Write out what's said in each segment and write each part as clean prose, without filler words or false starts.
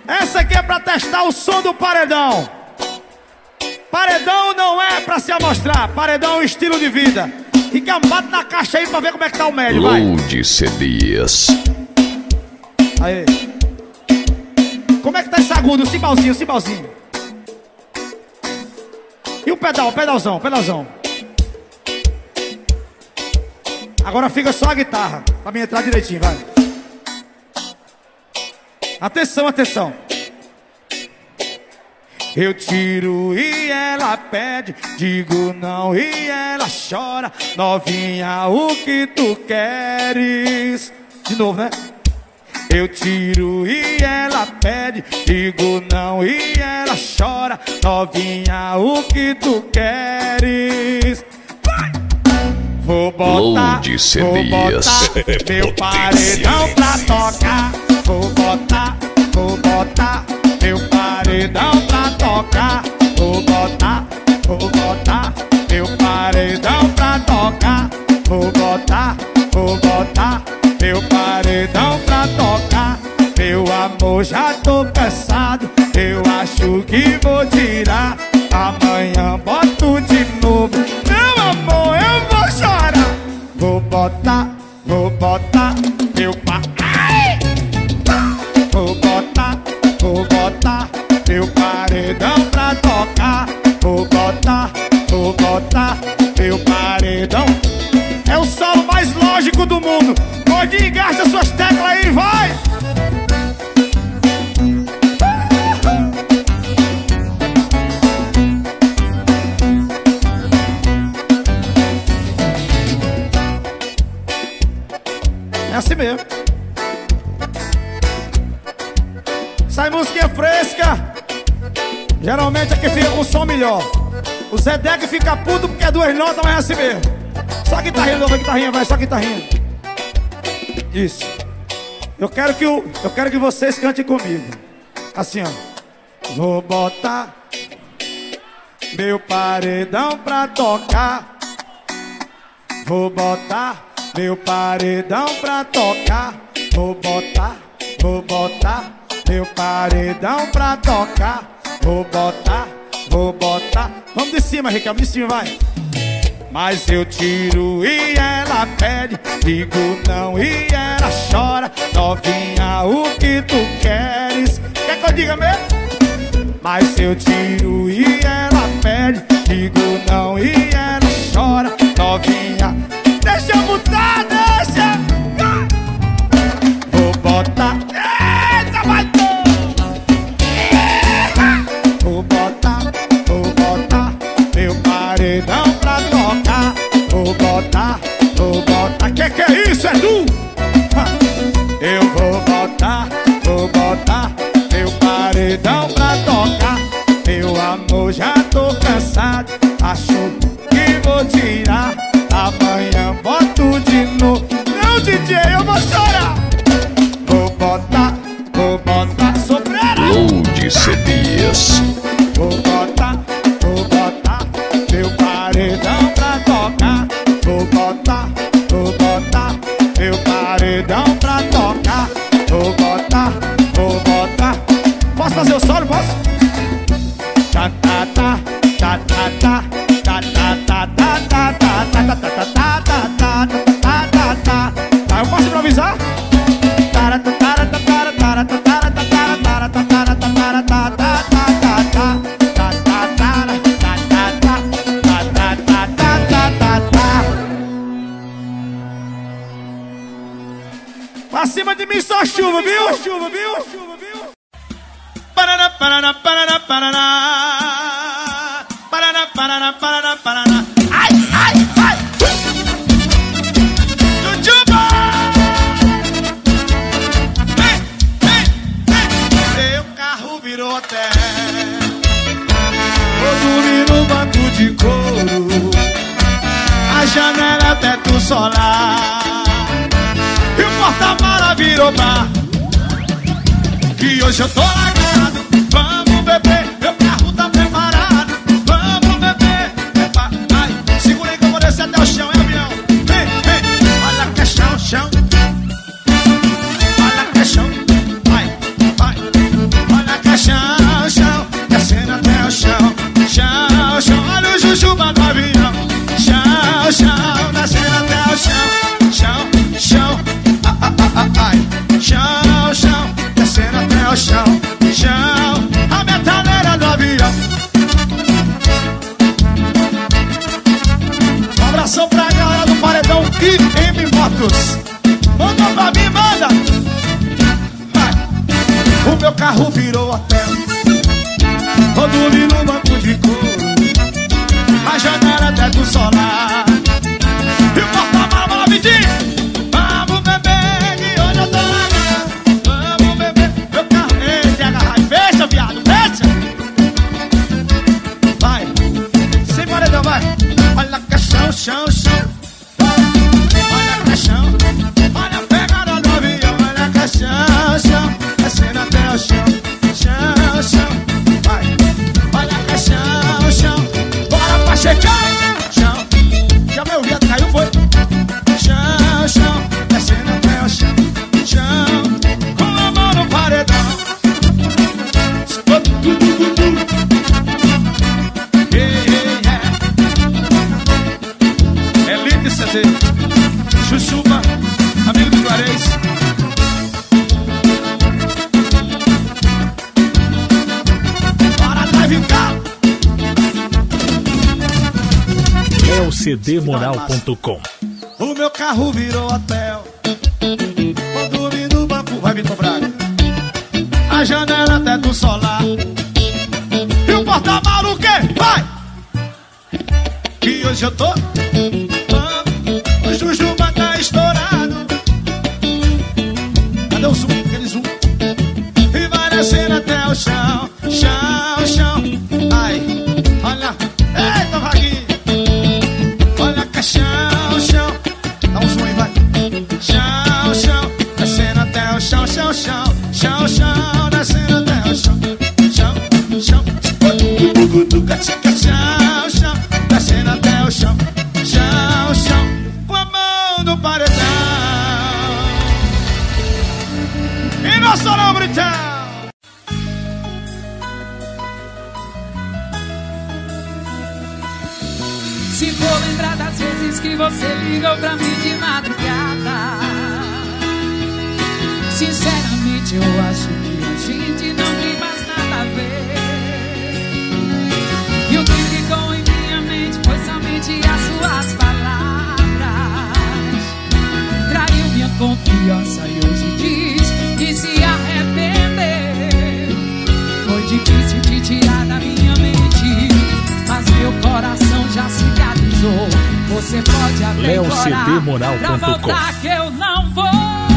Essa aqui é pra testar o som do paredão. Paredão não é pra se amostrar, paredão é um estilo de vida. E que bate na caixa aí pra ver como é que tá o médio, vai. Load CDs. Aí. Como é que tá esse agudo, o cimbalzinho, o cimbalzinho. E o pedal, pedalzão, pedalzão. Agora fica só a guitarra, pra mim entrar direitinho, vai. Atenção, atenção. Eu tiro e ela pede, digo não e ela chora. Novinha, o que tu queres? De novo, né? Eu tiro e ela pede, digo não e ela chora. Novinha, o que tu queres? Vai! Vou botar meu paredão pra tocar. Vou botar meu paredão pra tocar. Vou botar meu paredão pra tocar. Vou botar meu paredão pra tocar. Meu amor, já tô cansado, eu acho que vou tirar. Amanhã boto de novo, meu amor, eu vou chorar. Vou botar meu meu paredão pra tocar. Vou botar meu paredão. É o solo mais lógico do mundo. Gordinho, gasta suas teclas aí, vai! É assim mesmo. Sai musiquinha fresca. Geralmente é que fica com som melhor. O Zé Deck fica puto porque é duas notas, mas é assim mesmo. Só guitarrinha, nova guitarrinha, vai, só guitarrinha. Isso. Eu quero que vocês cantem comigo. Assim, ó. Vou botar meu paredão pra tocar. Vou botar meu paredão pra tocar. Vou botar meu paredão pra tocar. Vou botar. Vamos de cima, Ricardo, de cima, vai. Mas eu tiro e ela pede, digo não e ela chora. Novinha, o que tu queres? Quer que eu diga mesmo? Mas eu tiro e ela pede, digo não e ela chora. Novinha, deixa eu botar, deixa. Vou botar. Eita, vai tu! Vou botar meu paredão pra tocar. Vou botar. Que é isso, Edu? Eu vou botar meu paredão pra tocar. Meu amor, já tô cansado, acho que vou tirar. Amanhã boto de novo. Não, DJ, eu vou chorar. Vou botar sobreira. Load CDs. Vou botar meu paredão pra tocar. Vou botar meu paredão pra tocar. Vou botar. Posso fazer o solo? Posso? Ta ta ta ta ta ta ta ta ta ta ta ta ta ta ta ta. Eu posso improvisar? Pra cima de mim só chuva, viu? Chuva, viu? Paraná, paraná, paraná, paraná. Paraná, paraná, paraná, paraná. Ai, ai, ai. Jujuba! Meu carro virou hotel. Vou dormir no banco de couro. A janela é teto solar. E o porta-mala virou bar. E hoje eu tô largado. Vamos beber, meu carro tá preparado. Vamos beber, vai. Segura aí que eu vou descer até o chão, é avião. Vem, vem, olha que é chão, chão. Olha que é chão, vai, vai. meu carro virou hotel. Vou dormir no banco de couro, a janela teto solar. E o porta-malas me diz: vamos beber, que hoje eu tô largando. Vamos beber, meu carro. Ei, agarrar, fecha, viado, fecha. Vai, sem paredão, vai. Olha que chão, chão, chão. Olha que chão, olha a pegada do avião. Olha que chão, chão, descendo até o chão. Chão, chão, vai. Olha que chão, chão. Bora pra checar. Chão, já meu viado caiu, foi. Chão, chão, descendo até o chão. Chão, com a mão no paredão. Elite CD, Chuchuba, amigo do Juarez. Para drive car. LCDmoral.com. O meu carro virou hotel. Vou dormir no banco, vai Vitor Braga. A janela teto solar. E o porta-malas o quê? Vai! Que hoje eu tô. O Jujuba tá estourado. Cadê o zoom? Aquele zoom. E vai descendo até o chão. Chão, chão. Ai, olha. Eita, Vaguinho. Olha que chão, chão. Dá um zoom aí, vai. Chão, chão. Descendo até o chão, chão, chão. Chão, chão. Descendo até o chão. Chão, chão. Chão, chão. Descendo até o chão. Chão, chão. Com a mão no paredão. E nós sorão, Britão. Se for lembrar das vezes que você ligou pra mim de madrugada, sinceramente eu acho que a gente não tem mais nada a ver. E o que ficou em minha mente foi somente as suas palavras. Traiu minha confiança e hoje diz que se arrepender. Foi difícil de tirar da minha mente, mas meu coração já cicatrizou. Você pode até implorar pra voltar que eu não vou.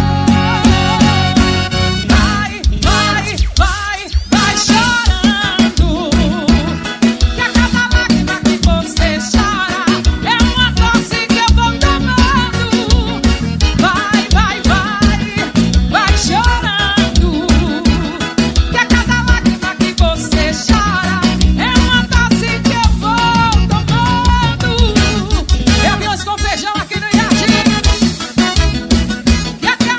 Vai, vai, vai, vai chorando, que a cada lágrima que você chora é uma dose que eu vou tomando. Vai, vai, vai, vai chorando, que a cada lágrima que você chora é uma dose que eu vou tomando. Eu vi os com feijão aqui no Jardim, que a cada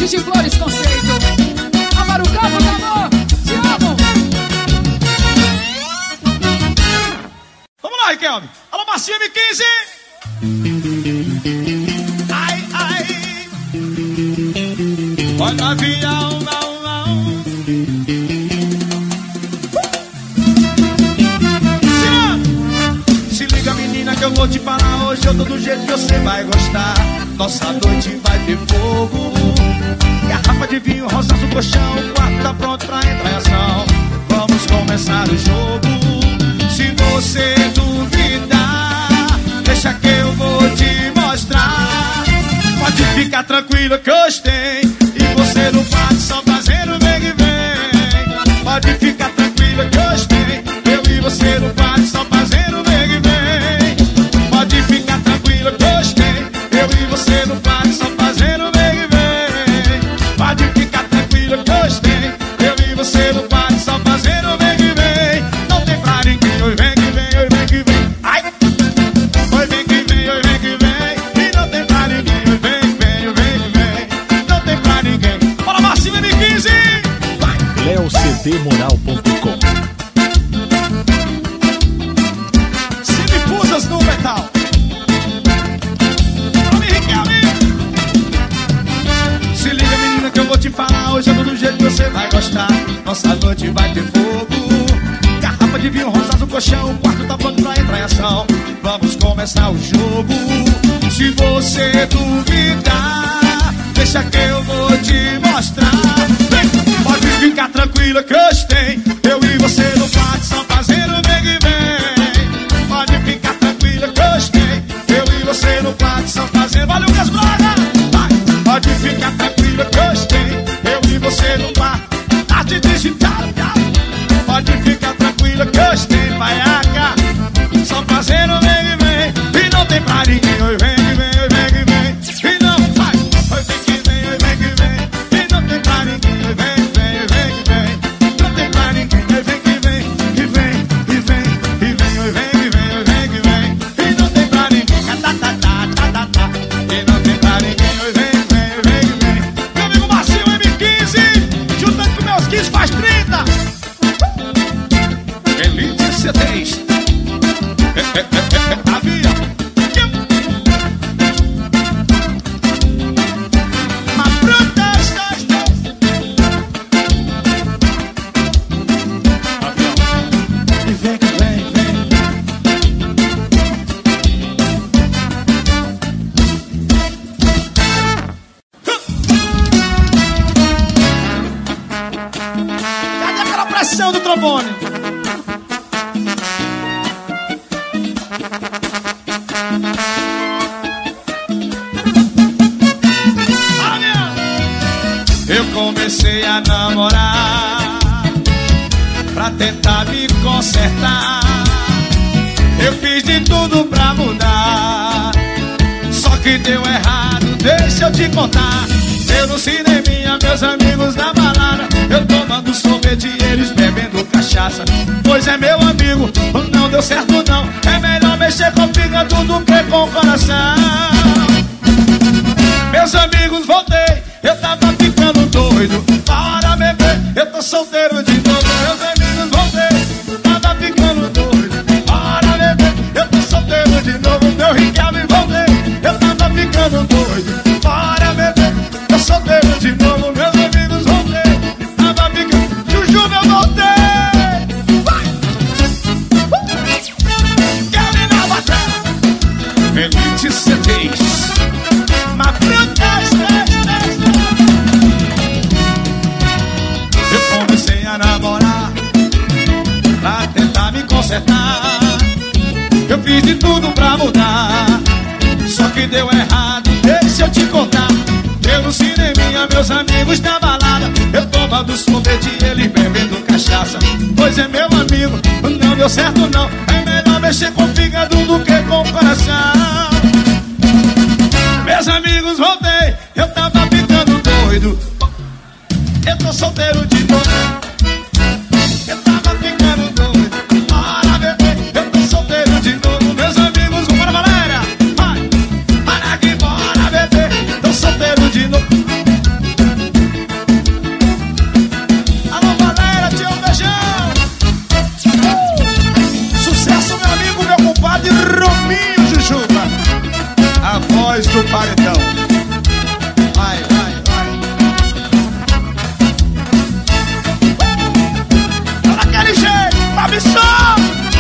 Titi Flores Conceito. Amaro Campos, amor, te amo. Vamos lá, Riquelme. Alô, Marcinho M15. Ai, ai. Olha o avião, não. Se liga, menina, que eu vou te falar hoje. Eu tô do jeito que você vai gostar. Nossa noite vai ter fogo. Garrafa de vinho, rosas no colchão. O quarto tá pronto pra entrar em ação. Vamos começar o jogo. Se você duvidar, deixa que eu vou te mostrar. Pode ficar tranquila que hoje tem. E você não pode só fazendo vem e vem. Pode ficar tranquila que hoje tem. Eu e você não pode só fazendo vem e vem. Pode ficar tranquila que hoje tem. Eu e você não pode só fazendo vem e vem. Pode ficar tranquila que hoje tem. Eu e você não pode só fazendo vem e vem. Não tem pra ninguém, oi vem que vem, oi vem que vem. Ai! Oi vem que vem, oi vem que vem. E não tem pra ninguém, oi vem que vem, oi vem que vem. Não tem pra ninguém. Bora, Marcinho M15! Vai! leocdmoral.com. Semifusas no metal. Vamos, Riquelme! Se liga, menina, que eu vou te falar hoje. Eu tô do jeito que você vai gostar. Nossa noite vai ter fogo. Garrafa de vinho, rosas no colchão. O quarto tá pronto pra entrar em ação. Vamos começar o jogo. Se você duvidar, deixa que eu vou te mostrar. Vem, pode ficar tranquila que hoje tem. Eu e você no quarto só fazendo vem e vem. Pode ficar tranquila que hoje tem. Eu e você no quarto só fazendo. Valeu, Gas Braga! Vai! Pode ficar tranquila que hoje tem. Eu e você no quarto. Arte digital. Pode ficar tranquila que hoje tem. Vai cá. Só fazendo vem e vem. E não tem pra ninguém. Oi vem que vem, oi vem que vem. E não vai. Oi vem que vem, oi vem que vem. E não tem pra ninguém. Oi vem que vem, oi vem que vem. Não tem pra ninguém. Oi vem que vem, e vem, e vem, e vem. Oi vem que vem, oi vem que vem. E não tem pra ninguém. Tá. E não tem pra ninguém. Oi vem que vem, oi vem que vem. Meu amigo Marcinho M15. Juntando com meus 15 faz 30. Elite C3. Avião. Uma fruta Avião. E vem que vem, vem. Cadê aquela pressão do trombone? Eu comecei a namorar pra tentar me consertar. Eu fiz de tudo pra mudar, só que deu errado, deixa eu te contar. Eu no cineminha, meus amigos na balada, eu tomando sorvete e eles bebendo cachaça. Pois é, meu amigo, não deu certo não. É melhor mexer com o fígado do que com o coração. Meus amigos, voltei, eu tava ficando doido. Para beber, eu tô solteiro de novo. Meus amigos, voltei, tava ficando doido. Para beber, eu tô solteiro de novo. Meu Riquelme, voltei, eu tava ficando doido. Para beber, tô solteiro de novo. Meus amigos, voltei, tava ficando. Juju, eu voltei. Vai! Riquelme na batalha. Elite C3. Uma fruta. Eu comecei a namorar pra tentar me consertar. Eu fiz de tudo pra mudar, só que deu errado, deixa eu te contar. Eu no cineminha, meus amigos na balada, eu tomando sorvete e ele bebendo cachaça. Pois é, meu amigo, não deu certo não. É melhor mexer com o fígado do que com o coração. Meus amigos, voltei, eu tava ficando doido. Eu tô solteiro de novo. Eu tava ficando doido. Para beber, eu tô solteiro de novo. Meus amigos, bora galera. Vai, para aqui, bora beber. Tô solteiro de novo. voz do paredão. Vai, vai, vai. Daquele jeito, pra missão.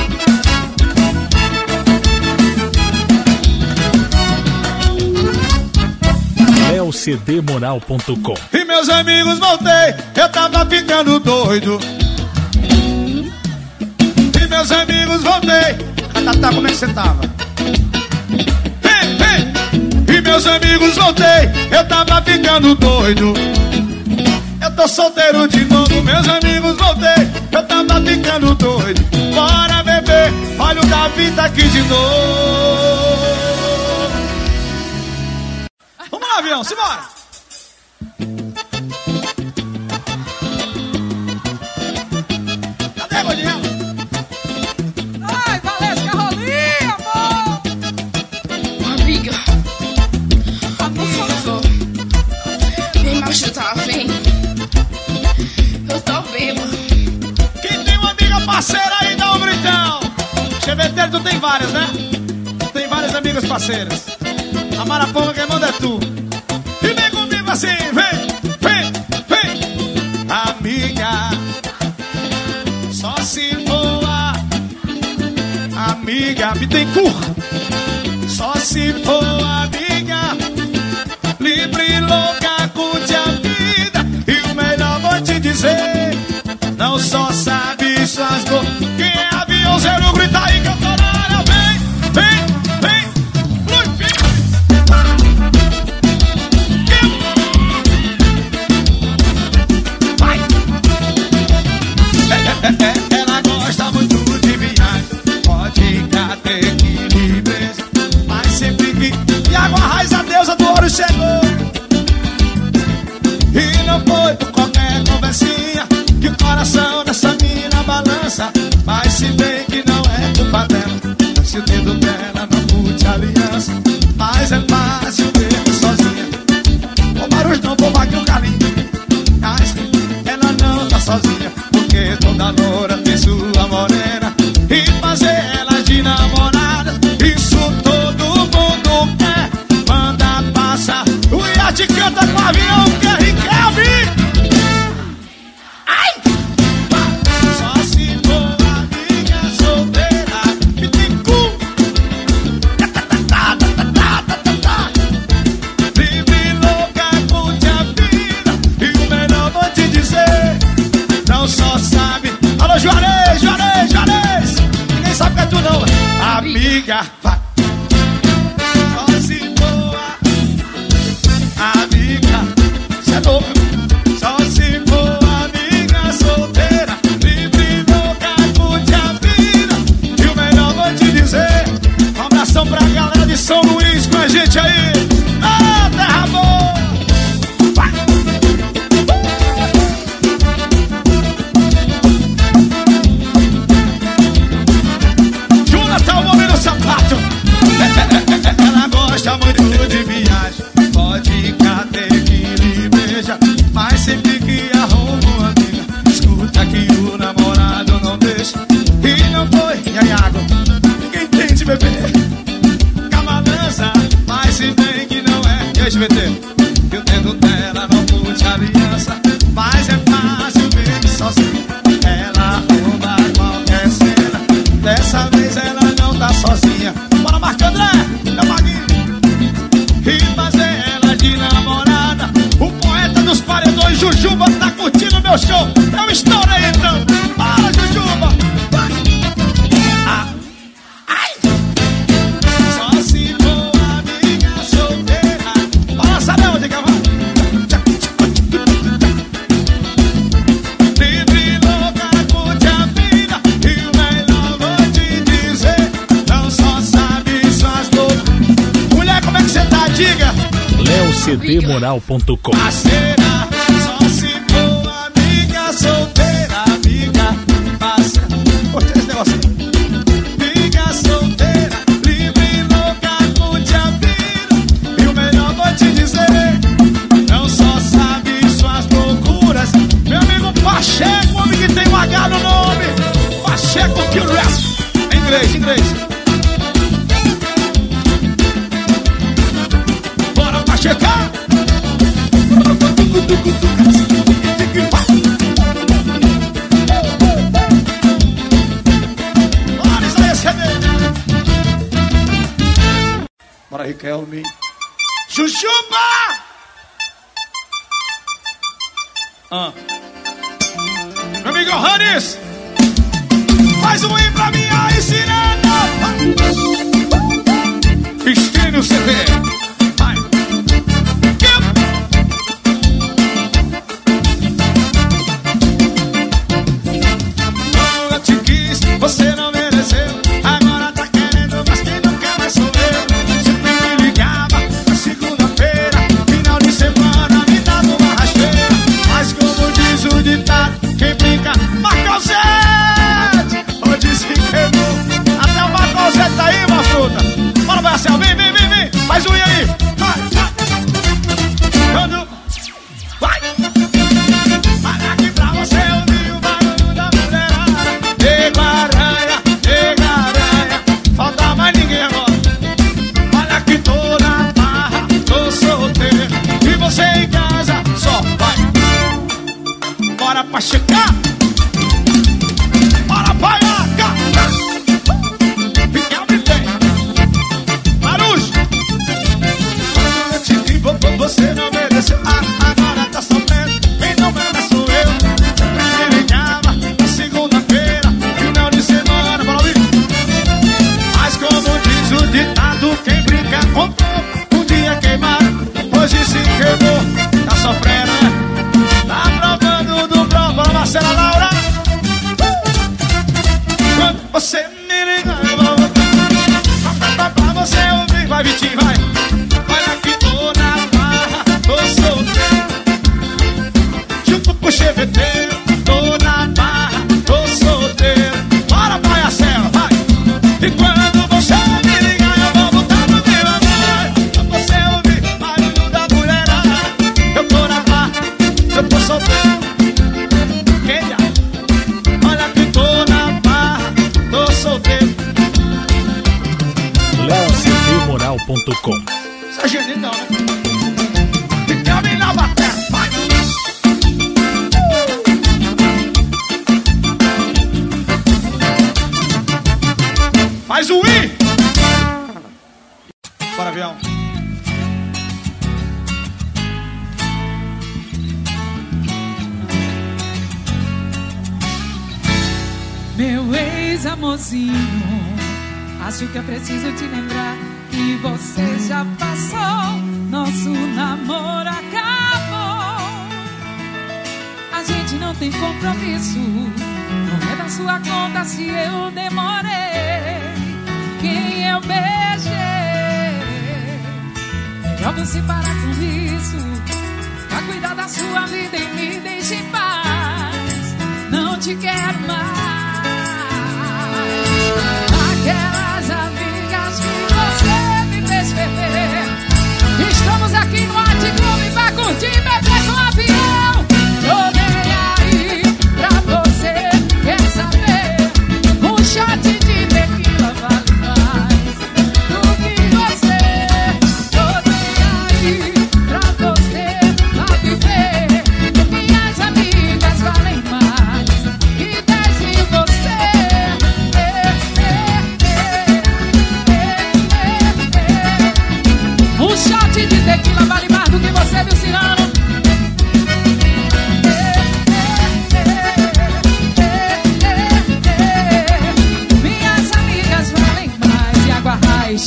LeoCDMoral.com. E meus amigos, voltei, eu tava ficando doido. E meus amigos, voltei. Tá, como é que você tava? E meus amigos, voltei, eu tava ficando doido. Eu tô solteiro de novo, meus amigos, voltei, eu tava ficando doido. Bora beber, olha o Davi tá aqui de novo. Vamos lá, avião, simbora. Cadê a gordinha? Ai, Valesca, rolinha, amor. Amiga, por favor, vem me ajudar, vem. Eu tô bêbado. Quem tem uma amiga parceira aí, dá um gritão. Cheveteiro, tu tem várias, né? Tem várias amigas parceiras. A maraponga quem manda é tu. E vem comigo assim, vem, vem, vem. Amiga, só se voa. Amiga, Bittencourt. Só se for amiga, livre, louca, curte a vida. E o melhor vou te dizer, não só sabe suas dores. Quem é aviãozeiro, grita aí que eu tô na área. Vem, vem, vem, flui, vai. Ela gosta muito de viagem, pode ter equilíbrio, mas sempre que Iago Arraes, a deusa do ouro, chegou. E não foi por qualquer conversinha que o coração dessa mina balança. Mas se bem que não é culpa dela, se o dedo dela não curte aliança. Mas é fácil ver sozinha, o barulho não vou aqui o galinho. Mas ela não tá sozinha, porque toda loura tem sua morena. E fazer ela de namorada, isso todo mundo quer. Manda passar, o iate canta com o avião, quer e quer ouvir. Ai! Só se for amiga solteira, Bittencourt. Livre, louca, curte a vida. E o melhor vou te dizer, não só sabe. Alô, Juarez, Juarez, Juarez. Ninguém sabe que é tu não, amiga, vai. Só se for amiga, cê é louco. Só se for amiga solteira, livre, louca, curte a vida. E o melhor vou te dizer, um abração pra galera de São Luís com a gente aí. Ah, terra boa. Vai. Jonathan, o homem no sapato. Ela gosta muito de viagem, pode ter equilíbrio, beija, mas sempre que arruma uma amiga, escuta que o namorado não deixa. E não foi, Iago, ninguém tem de beber camalança, mas se bem que não é. E aí, SBT, que o dedo dela não curte aliança. Mas é fácil ver que sozinha ela rouba qualquer cena. Dessa vez ela não tá sozinha. Bora, Marco André, meu maguinho. E fazer ela de namorada. O poeta dos paredões, Jujuba, tá curtindo meu show. Eu estouro aí então. Bora, Jujuba. Vai. Ah. Ai. Só se for amiga solteira. Bora, sabe onde que vai? Livre, louca, curte a vida. E o melhor vou te dizer, não só sabe suas dores. Mulher, como é que você tá? Diga. LeoCDMoral.com. Parceira, só se for amiga solteira, amiga parceira. Gostei desse negócio. Amiga solteira, livre, louca, curte a vida. E o melhor vou te dizer, não só sabe suas loucuras. Meu amigo Pacheco, homem que tem um H no nome. Pacheco que o rap. Em inglês, em inglês. Olha isso aí, CD. Bora, Riquelme. Chuchupa! Meu amigo Hannes, faz um aí pra mim aí, Sirena. Estênio CD. Vai. Eu te quis, você não mereceu. Agora tá querendo, mas quem não quer mais sou eu. Sempre me ligava na segunda-feira, final de semana me dava uma rasteira. Mas como diz o ditado, quem brinca marca o sete. Hoje se queimou. Até o marca o sete tá aí, uma fruta. Bora, Marcel, vem. Faz um aí. Vai. Quando... Vai. Vai aqui pra você ouvir o barulho da mulherada. Nego aranha, falta mais ninguém agora. Olha que tô na barra, tô solteiro. E você em casa, só vai. Bora pra chegar. Bora pra cá. Fica bem. Barulho. Eu te digo, você não mereceu. Agora tá sofrendo. Quem não merece sou eu. Me ligava na segunda-feira, final de semana. Bora ouvir. Mas como diz o ditado, quem brinca com fogo, um dia queimado, hoje se queimou. Tá sofrendo, né? Tá provando do prova. Bora, Marcela Laura. Quando você me ligava, pra você ouvir. Vai, Vitinho, vai. Olha que tô na barra, tô solteiro. Junto pro CVT, tô na barra, tô solteiro. Bora, Paiacela, vai. E quando você me ligar, eu vou botar no meu amor. Pra você ouvir barulho da mulherada. Eu tô na barra, eu tô solteiro. Quem já? Olha que tô na barra, tô solteiro. LeoCDMoral.com. Isso é genial, né? Fica bem na bateria, vai! Faz o I! Bora, avião! Meu ex-amorzinho, acho que é preciso te lembrar que você já passou. Nosso namoro acabou. A gente não tem compromisso. Não é da sua conta se eu demorei. Quem eu beijei. Melhor você parar com isso. Pra cuidar da sua vida e me deixe em paz. Não te quero mais. Aquelas amigas que você me fez perder. Estamos aqui no Art Club pra curtir e beber com avião. Tô nem aí pra você. Quer saber? Um shot de tequila vale mais do que você. Tô nem aí pra você. Pra viver. Minhas amigas valem mais que 10 de você. Um shot de tequila vale mais do que você, viu, Cirano? Minhas amigas valem mais e água raiz.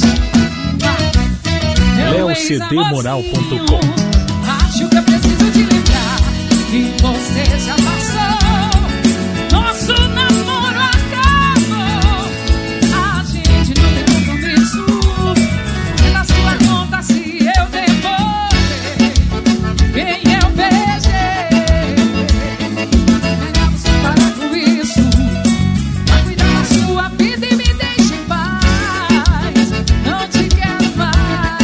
LeoCDMoral.com. Acho que eu preciso te lembrar que você já passou. Nosso namoro acabou. A gente não tem compromisso. É da sua conta se eu demorei. Quem eu beijei. Melhor você parar com isso. Vai cuidar da sua vida e me deixe em paz. Não te quero mais.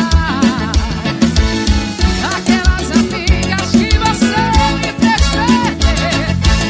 Aquelas amigas que você me fez perder.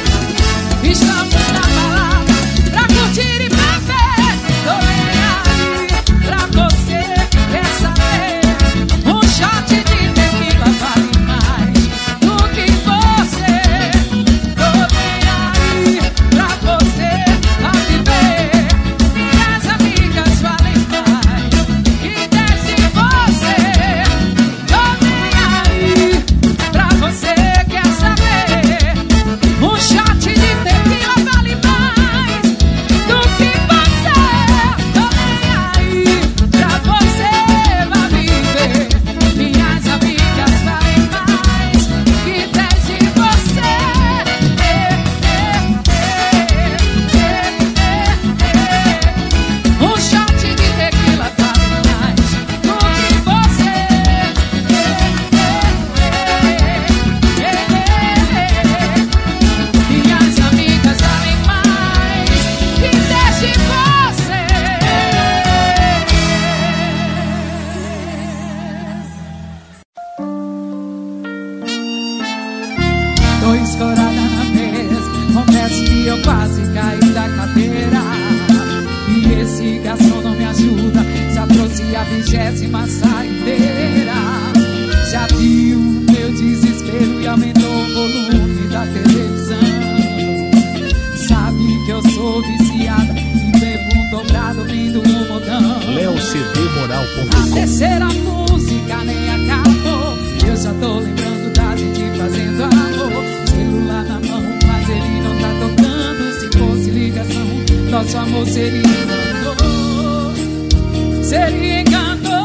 Tô escorada na mesa, confesso que eu quase caí da cadeira. E esse garçom não me ajuda, já trouxe a 20ª saideira. Já viu o meu desespero e aumentou o volume da televisão. Sabe que eu sou viciada e bebo um dobrado vindo um modão. LeoCDMoral.com. A terceira música nem acabou, eu já tô lembrando da gente fazendo amor. Celular na mão, mas ele não tá tocando. Se fosse ligação, nosso amor seria encantou. Seria encantou.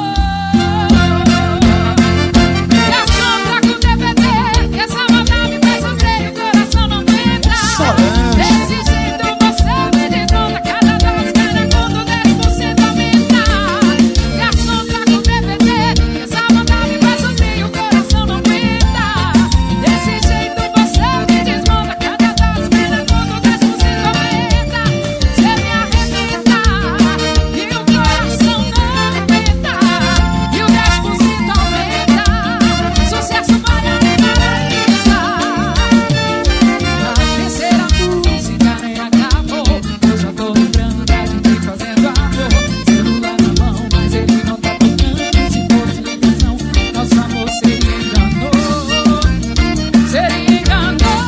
E a sombra com DVD, essa maldade me faz sofrer, o coração não aguenta. Desse jeito você me desmonta, cada vez cada conto 10% aumenta. E a sombra com DVD, essa maldade me faz sofrer, o coração não aguenta. Desse jeito você me desmonta, cada vez cada conto 10% aumenta. Você me arrebenta e o coração não aguenta. E o 10% aumenta. Sucesso para Marisa. A terceira música nem acabou, eu já tô lembrando da gente fazendo amor. Celular na mão, mas ele não tá tocando. Se fosse ligação, nosso amor seria enganou. Seria enganou.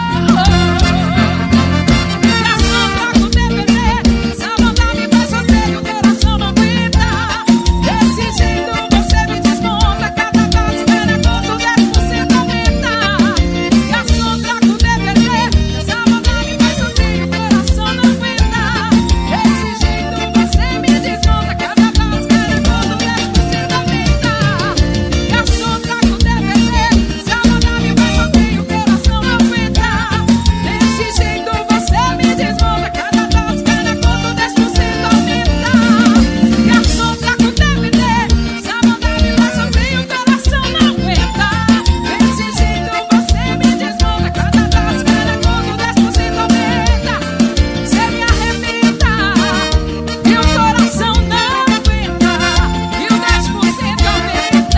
E a sombra com DVD, essa maldade me faz sofrer e o coração não aguenta. Desse jeito você me desmonta, cada vez cada conto 10% aumenta. E a sombra com DVD, essa maldade me faz sofrer e o coração não aguenta. Desse jeito você me desmonta, cada vez cada conto 10% aumenta. E a sombra com DVD, essa maldade me faz sofrer e o coração não aguenta. Desse jeito você me desmonta, cada vez cada conto 10% aumenta. E a sombra com DVD, essa maldade me faz sofrer e o coração não aguenta. Desse jeito você me desmonta, cada vez cada conto 10% aumenta. Você me arrebenta e o coração não aguenta. E o 10% aumenta.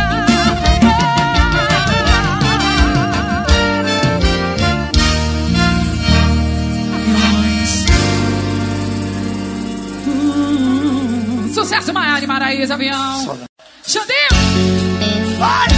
Aviões. Sucesso Maiara e Maraísa, avião. Xandinho. Vai!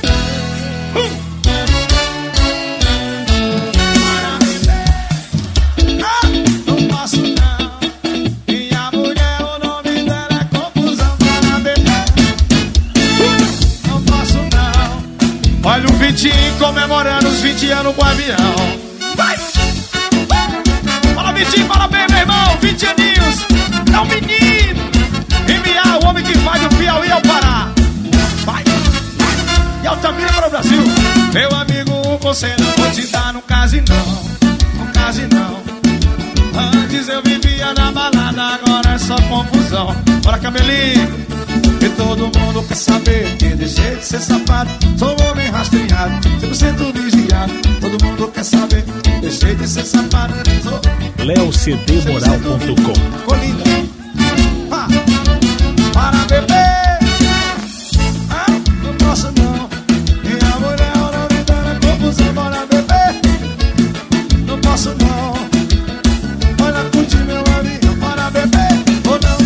Não posso não. Minha mulher, o nome dela é confusão para beber. Não posso não. Olha o Vitinho comemorando os 20 anos com o avião. Vai! Fala Vitinho, parabéns meu irmão, 20 aninhos. É um menino. Enviar o homem que faz do Piauí ao Pará. Vai! E Altamira para o Brasil. Meu amigo, um conselho vou te dar, não case não. Não case não. Antes eu vivia na balada, agora é só confusão. Bora Camelinho. E todo mundo quer saber que deixei de ser safado. Sou um homem rastreado, 100% vigiado. Todo mundo quer saber que deixei de ser safado. Sou LeoCDMoral.com. ficou linda. Ah, para beber. Ah, não posso não. Minha mulher, o nome dela é confusão. Bora beber. Não posso não. Olha, curte meu amigo, para beber ou não.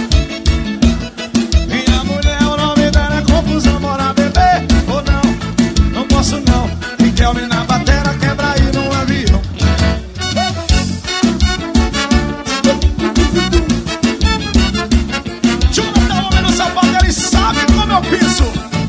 Minha mulher, o nome dela é confusão. Bora beber ou não. Não posso não. E Kelvin na batera quebra aí no avião. Jonathan, homem no sapato, ele sabe como eu piso.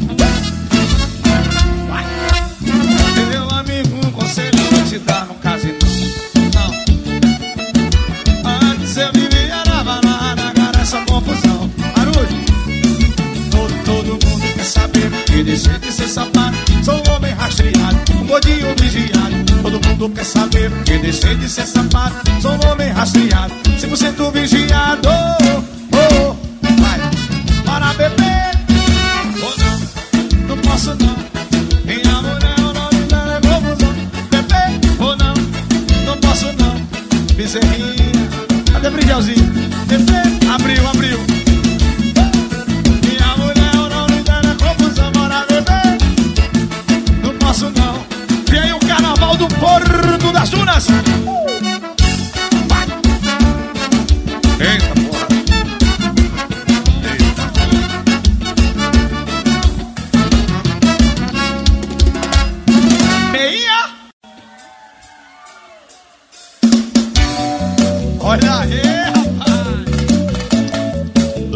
Vai. Meu amigo, um conselho eu vou te dar, não case não. Não. Antes eu vivia na balada, agora é só confusão. Barulho. Todo mundo quer saber que deixei de ser safado. Sou um homem rastreado, um gordinho vigiado. Todo mundo quer saber que deixei de ser safado. Sou um homem rastreado, 100% vigiado. Oh, vai, para beber ou não. Não posso não. Minha mulher, o nome dela é confusão. Beber ou não. Não posso não. Bezerrinha, cadê Brigelzinho? Beber, abriu. Minha mulher, o nome dela é confusão. Bora beber. Não posso não. Vem aí o carnaval do povo.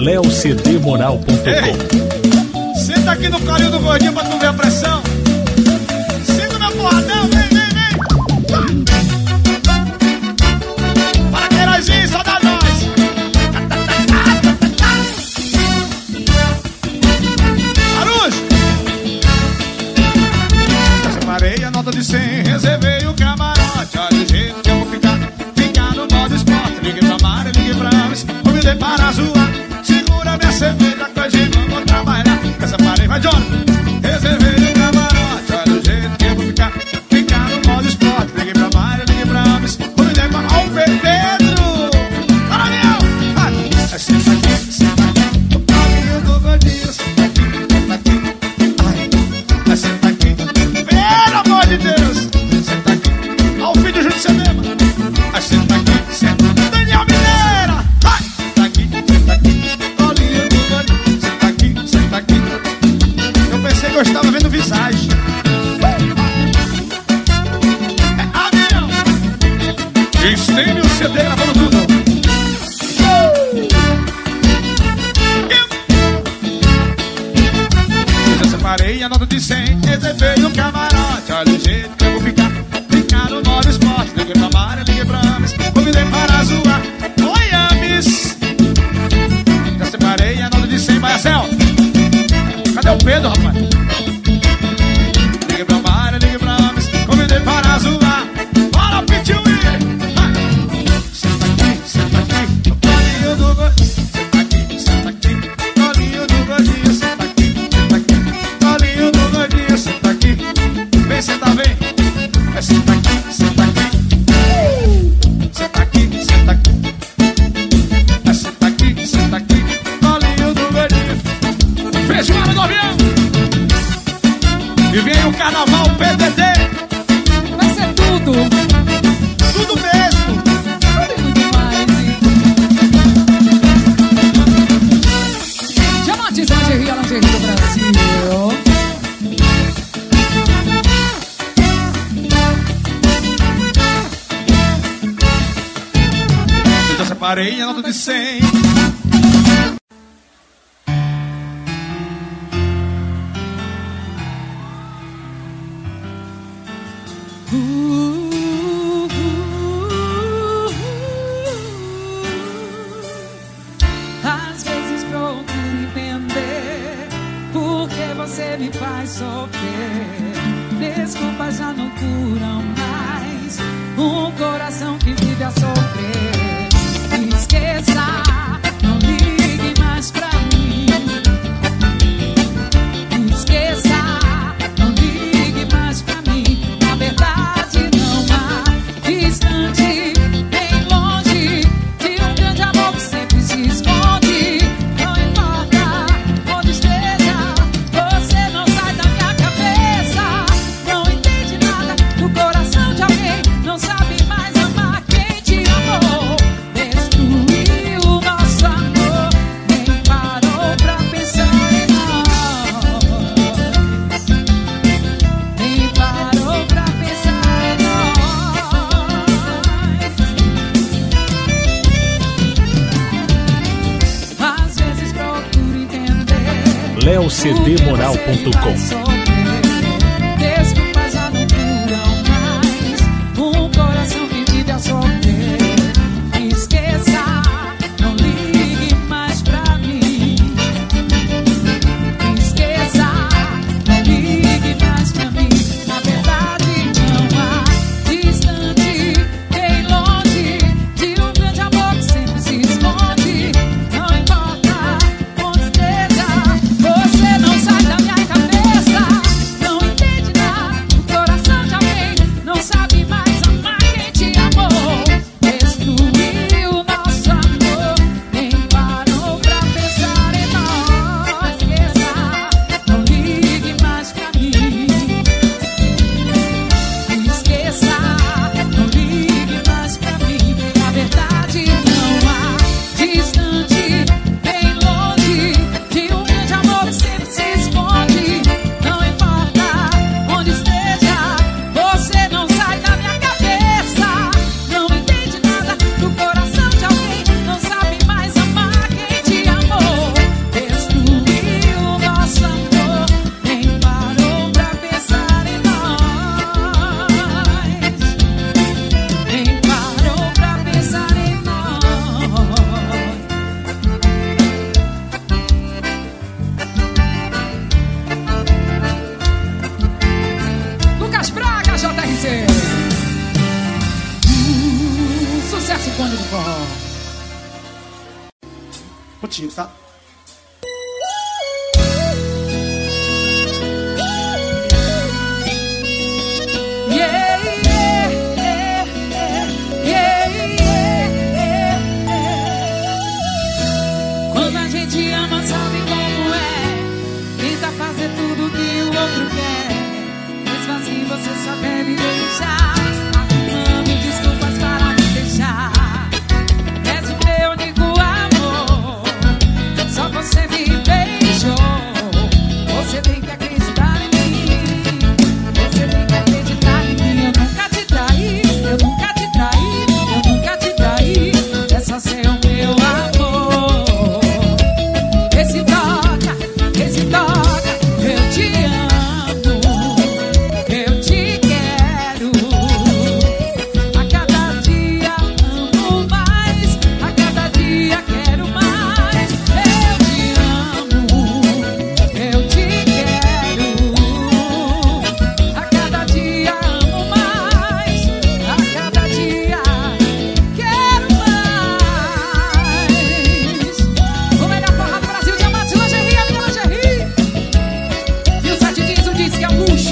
LeoCDMoral.com. Senta aqui no carinho do gordinho pra tu ver a pressão. Siga meu porradão, vem, vem, vem. Para Queirozinho, só dá nós. Arujo. Eu separei a nota de 100, reservei o camarote. Olha o jeito que eu vou ficar no modo esporte. Liguei pra Mara, liguei pra Alves, convidei para zoar. Segura minha cerveja, que hoje vamos trabalhar. Eu separei, vai, John. Reservei o camarote. Olha o jeito que eu vou ficar no modo esporte. Liguei pra Mara, liguei pra Alves, convidei pra Pedro. Para, meu! Senta aqui, senta aqui. O caminho do gordinho, senta aqui, senta aqui. Ai, senta aqui. Pelo amor de Deus! Senta aqui. Ao fim do Júlio Cinema. Senta aqui, senta. Daniel Mineira! Vai! Senta aqui, senta aqui. Colinho do gordinho. Senta aqui, senta aqui. Eu pensei que eu estava vendo Visage. É avião! Estênio CD gravando tudo. Eu separei a nota de 100, reservei o camarote. Olha o jeito que eu vou ficar no modo esporte. Liguei pra Mara, liguei pra Ames, convidei para zoar. Oi, Ames! Já separei a nota de 100, vai, Céu. Cadê o Pedro, rapaz? Liguei pra Mara, liguei pra Ames, convidei para zoar. Bora, Pitiuí! Senta aqui, senta aqui. O colinho do gordinho. Senta aqui, senta aqui. Colinho do gordinho. Senta aqui, senta aqui. Colinho do gordinho. Senta aqui. Vem, senta, vem. Senta aqui, senta aqui. Senta aqui, senta aqui. Senta aqui, senta aqui. Colinho do gordinho. Festival do avião. E vem o carnaval PDD. Vai ser tudo. Tudo mesmo. Tudo e muito mais. Diamantes, lingerie, a lingerie do Brasil. Eu já separei a nota de 100. Às vezes procuro entender por que você me faz sofrer. Desculpas já não curam mais um coração que vive a sofrer. Esqueça, não ligue mais pra mim. Esqueça, não ligue mais pra mim. Na verdade não há distante nem longe de um grande amor que sempre se esconde. Não importa onde esteja, você não sai da minha cabeça. Não entende nada do coração de alguém, não sabe mais amar quem te amou. Destruiu o nosso amor, nem parou pra pensar em nós. Nem parou pra pensar em nós. Às vezes procuro entender LeoCDMoral.com. Desculpas já não curam mais um coração que vive a sofrer. Esqueça, não ligue mais pra mim. Esqueça, não ligue mais pra mim. Na verdade não há distante nem longe de um grande amor que sempre se esconde. Não importa onde esteja, você não sai da minha cabeça. microfone do forró. Contigo, tá? Quando a gente ama, sabe como é. Tenta fazer tudo que o outro quer. Mesmo assim você só quer me deixar, arrumando desculpas para me deixar. És o meu único amor, só você me beijou. Você tem que acreditar em mim. Você tem que acreditar em mim. Eu nunca te traí, eu nunca te traí, eu nunca te traí. É só ser o meu amor. Esse toca, eu te amo, eu te quero. A cada dia amo mais, a cada dia quero mais. Eu te amo, eu te quero. A cada dia amo mais, a cada dia quero mais. O melhor forró do Brasil, Diamante Lingerie, a minha lingerie. E o 7 dias, o diz que é um luxo.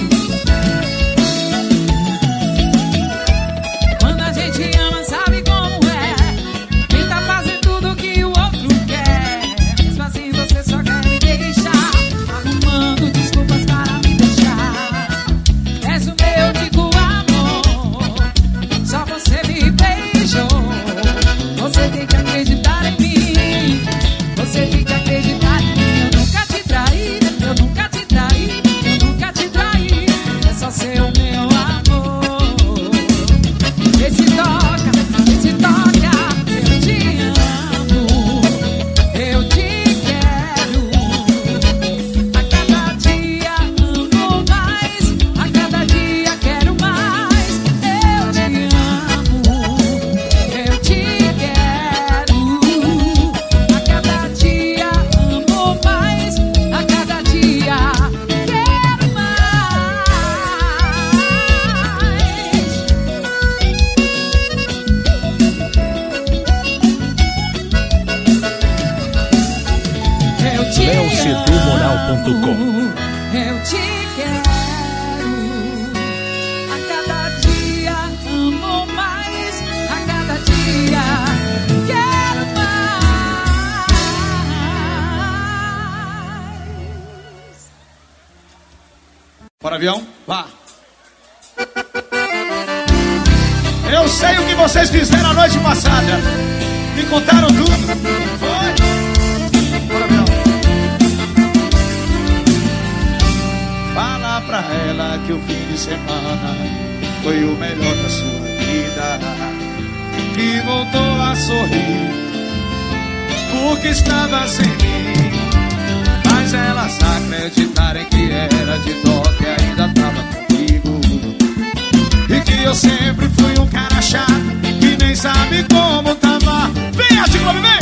Quando a gente ama, sabe como é. Tenta fazer tudo que o outro quer. Mesmo assim você só quer me deixar, arrumando desculpas para me deixar. És o meu único amor, só você me beijou. Você tem que acreditar em mim. Você tem que acreditar em mim. Eu nunca te traí, eu nunca te traí, eu nunca te traí. É só ser o meu amor. Esse toca, eu te amo, eu te quero. A cada dia amo mais, a cada dia quero mais. Eu te amo, eu te quero. A cada dia amo mais, a cada dia quero mais. Eu te LeoCDMoral.com. Eu te quero. A cada dia amo mais, a cada dia quero mais. Bora, avião? Vá. Eu sei o que vocês fizeram a noite passada. Me contaram tudo. Foi. Bora, avião. Fala pra ela que o fim de semana foi o melhor da sua vida. Que voltou a sorrir porque estava sem mim. Faz elas acreditarem que era de dó, que ainda tava comigo. E que eu sempre fui um cara chato, que nem sabe como tava. Vem, Articlube, vem!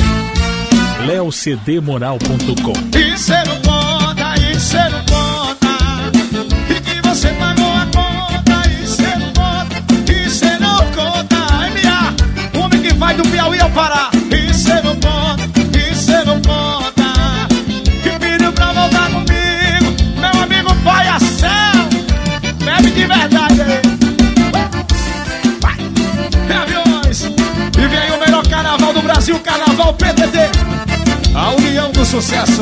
LeoCDMoral.com. E cê não conta, e cê não conta. E que você pagou a conta, e cê não conta, e cê não conta. M.A., o homem que vai do Piauí ao Pará. E cê não conta, e cê não conta. Que pediu pra voltar comigo, meu amigo Palhação. Bebe de verdade aí. Vai, aviões. E vem o melhor carnaval do Brasil, Carnaval PTT. A união do sucesso.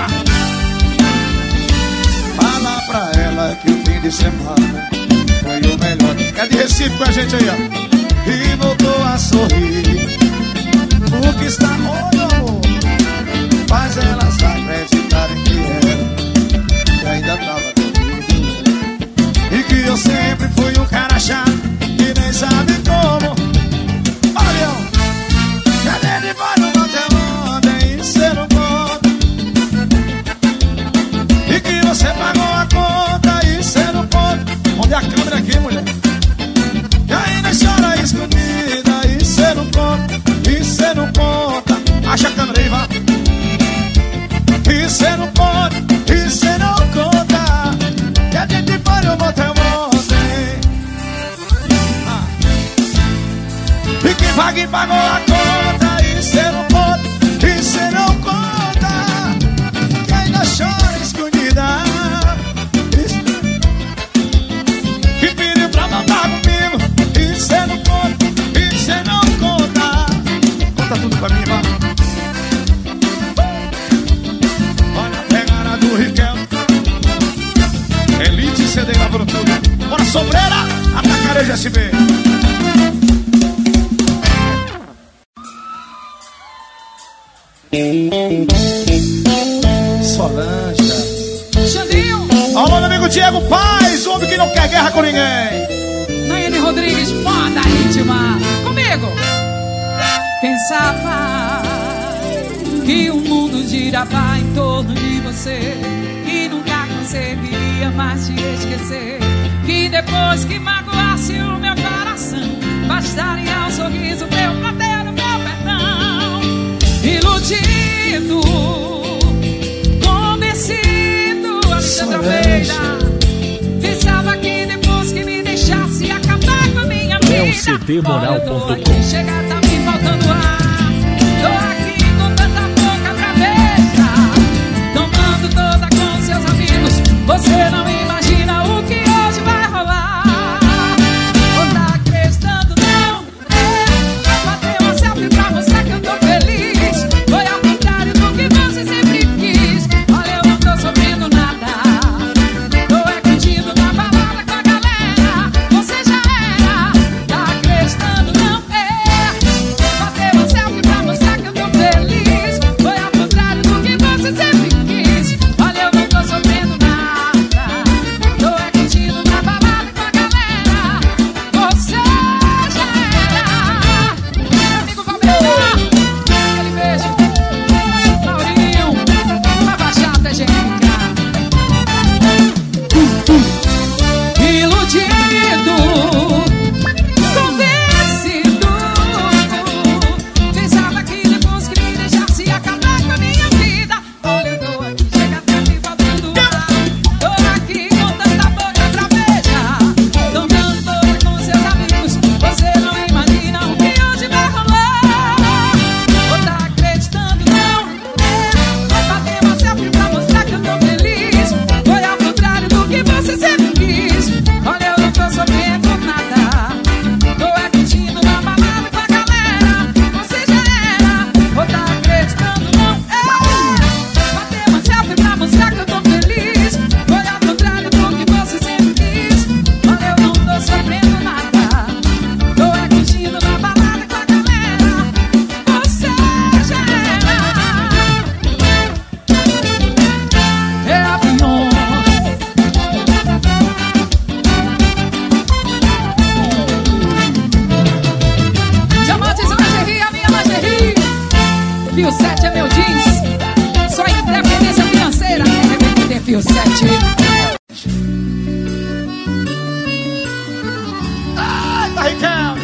Fala pra ela que o fim de semana foi o melhor. É de Recife com a gente aí, ó. E voltou a sorrir porque está olhando. Faz elas acreditarem que era, que ainda tava comigo. E que eu sempre fui um cara chato, que nem sabe como. Olha, cadê de vai no motelão, e cê não conta. E que você pagou a conta, e cê não conta. Onde a câmera aqui, mulher? E ainda chora escondida, e cê não conta, e cê não conta. Acha a câmera aí, vá. CD gravando tudo. Bora, Sombreira, Atacarejo SB. Solange. Xandinho. Alô, meu amigo Diego Paz, o homem que não quer guerra com ninguém. Nayane Rodrigues, moda íntima. Comigo. Pensava que o mundo girava em torno de você, que nunca conseguiria mais te esquecer, que depois que magoasse o meu coração, bastaria um sorriso meu pra ter o meu perdão. Iludido, convencido, Alexandra, pensava que depois que me deixasse ia acabar com a minha vida. LeoCDMoral.com. Chega, tá me faltando ar. Tô aqui com tanta boca pra beijar, tomando toda com seus amigos. Você não imagina o que hoje vai rolar. Não tá acreditando não, bater uma selfie pra mostrar que eu tô feliz. Foi ao contrário do que você sempre quis. Olha, eu não tô sofrendo nada, tô é curtindo na balada com a galera. Você já era, tá acreditando não, bater uma selfie pra mostrar que eu tô feliz. Foi ao contrário do que você sempre quis. Olha, eu não tô sofrendo nada, tô é curtindo na balada com a galera. Você já era. Meu amigo Valmir, aquele beijo. Maurinho, vai baixar até Angélica. Iludido, convencido, pensava que depois que me deixasse ia acabar com a minha vida. Olha, eu tô aqui, chega até me faltando ar. Tô aqui com tanta boca pra beijar, tomando toda com seus amigos. Você não imagina o que hoje vai rolar. Ou tá acreditando não, bater uma selfie pra mostrar que eu tô feliz. Foi ao contrário do que você sempre quis. Olha, eu não tô sofrendo nada, tô é curtindo na balada com a galera. Você já era, ou tá acreditando não, bater uma selfie pra mostrar que eu tô feliz. Foi ao contrário do que você sempre quis. Olha, eu não tô sofrendo nada, tô é curtindo na balada com a galera. Você já era. É avião. Diamantes, lingerie, a minha lingerie. Fio 7 é meu jeans. Sua independência financeira é RBD Fio 7. Ai, tá Ricardo.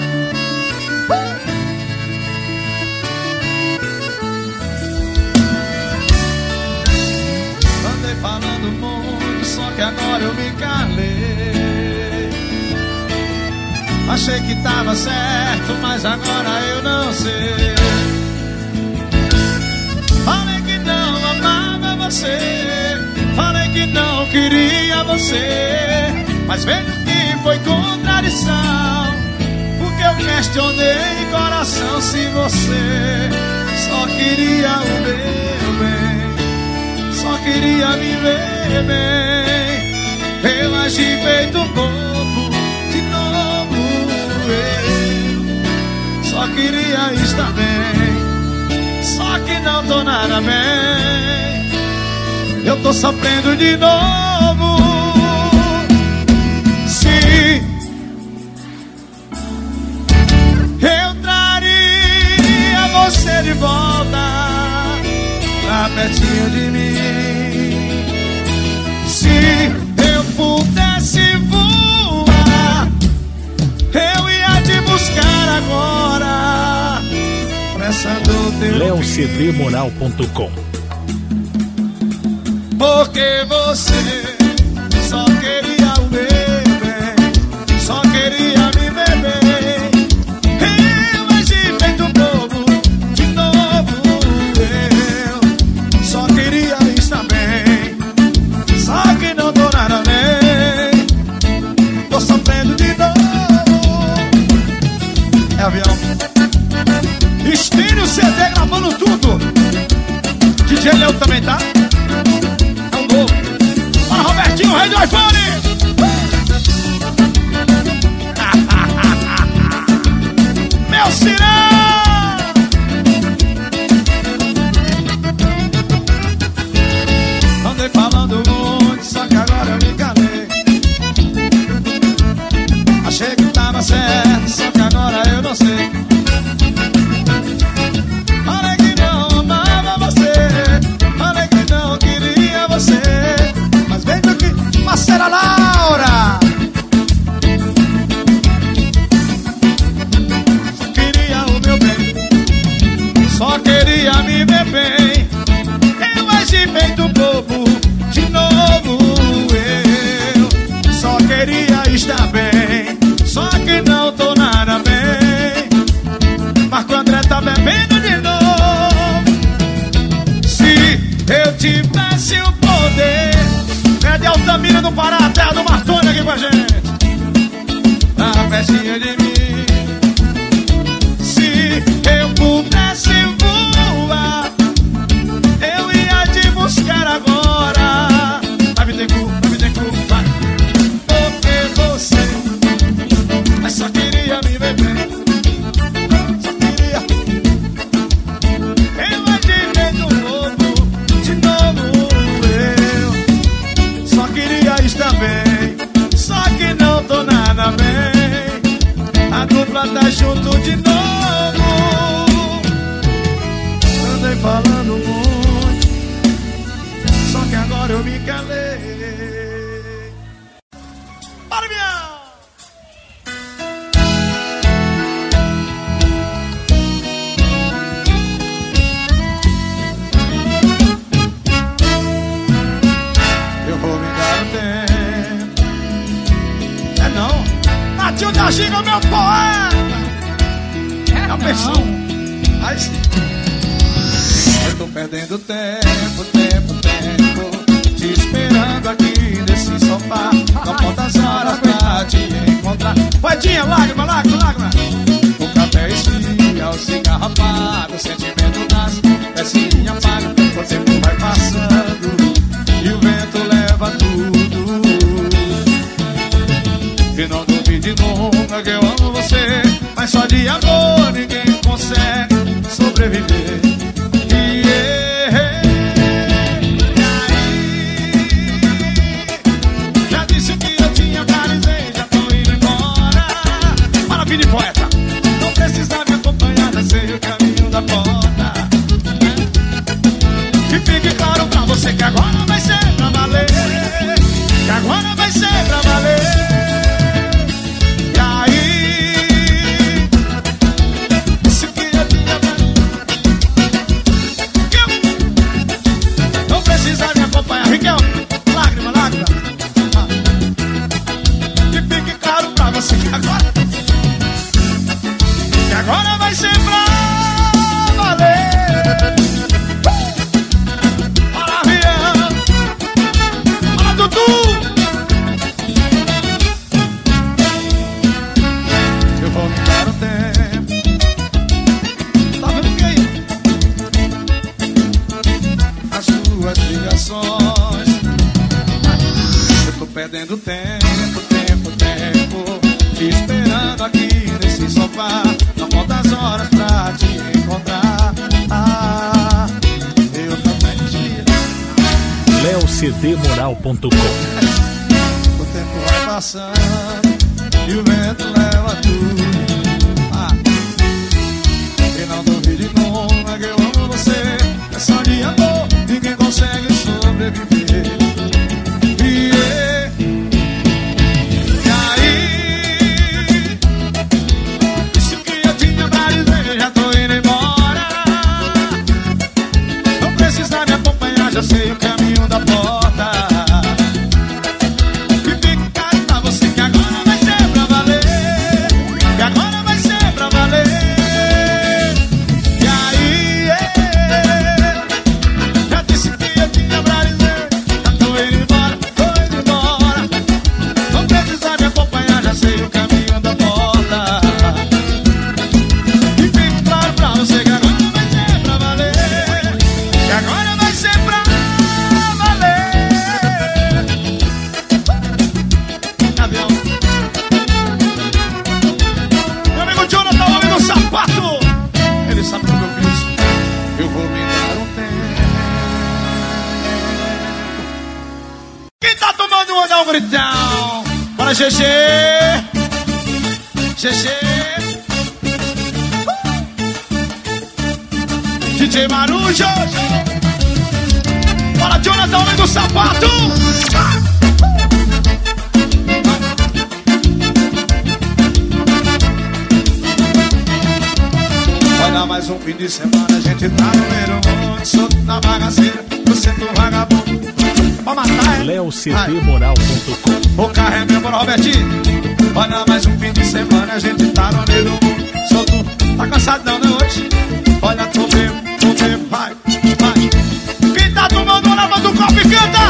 Andei falando muito, só que agora eu me calei. Achei que tava certo, mas agora eu não sei. Falei que não amava você, falei que não queria você, mas vendo que foi contradição, porque eu questionei coração se você só queria o meu bem, só queria me ver bem. Eu agi feito um bobo, de novo eu só queria estar bem, só que não tô nada bem. Eu tô sofrendo de novo. Se eu traria você de volta pra pertinho de mim, se eu pudesse voar, eu ia te buscar agora, pressando teu LeoCDMoral.com. porque você só queria o meu bem, só queria me ver bem. Eu agi feito bobo, de novo eu só queria estar bem, só que não tô nada bem. Tô sofrendo de novo. É avião. Estênio CD gravando tudo. DJ Léo também tá? É um novo. Para parceira Laura. Só queria o meu bem, só queria me ver bem. Eu agi feito bobo, de novo eu só queria estar bem, só que não tô nada bem. Marco André tá bebendo de novo. Se eu tivesse o poder, é de Altamira do Pará, terra do Martoni aqui com a gente, na festinha de mim. Se eu pudesse voar, eu ia te buscar agora. Vai me ter cu, vai. Porque você, mas só queria me ver bem, só queria. Eu admirei do novo, de novo eu só queria estar bem, só que não tô nada bem. A dupla tá junto de novo. Andei falando muito, só que agora eu me calei. Bora, Bião! Eu vou me dar o tempo. É não? Natinho da Giga, meu poeta! É a pessoa. Aí sim. Eu tô perdendo tempo, te esperando aqui nesse sofá. Não conta as horas pra te encontrar. Poetinha, lágrima. O café esfria, o cigarro apaga, o sentimento nasce, desce e apaga. O tempo vai passando e o vento leva tudo. E não duvide nunca que eu amo você, mas só de amor ninguém consegue sobreviver. Já disse que eu tinha carisei, já tô indo embora. Maravilha, poeta. Não precisa me acompanhar, já sei o caminho da porta. Que fique claro pra você que agora vai ser pra valer, que agora vai ser pra valer. Agora vai ser pra valer. Maravilha. Fala, Dudu. Eu vou me dar o tempo. Tá vendo que aí? As suas ligações. Eu tô perdendo tempo, te esperando aqui nesse sofá. Não conta as horas pra te encontrar. Eu também te leocdmoral.com. O tempo vai passando e o vento leva tudo. E não duvide nunca que eu amo você, é só de amor, ninguém consegue sobreviver. Já sei o caminho da porta. Que fique caro pra você que agora vai ser pra valer, que agora vai ser pra valer. E aí, já disse que eu tinha pra dizer, já tô indo embora, não precisa me acompanhar, já sei o caminho da porta. Que fique claro pra você que agora vai ser pra valer, que agora vai ser pra sabe como eu fiz? Eu vou me dar um tempo. Quem tá tomando um dá um gritão? Bora, GG! DJ Marujo! Bora, Jonathan, homem do sapato! fim de semana a gente tá no meio do mundo, solto na bagaceira, no centro vagabundo. Pra matar, é? LeoCDMoral.com. O carro é meu, bora, Robertinho. Olha, mais um fim de semana a gente tá no meio do mundo, solto. Tá cansado não, né, hoje? Olha, tô bebo, vai, vai. Quem tá tomando, levanta o copo e canta.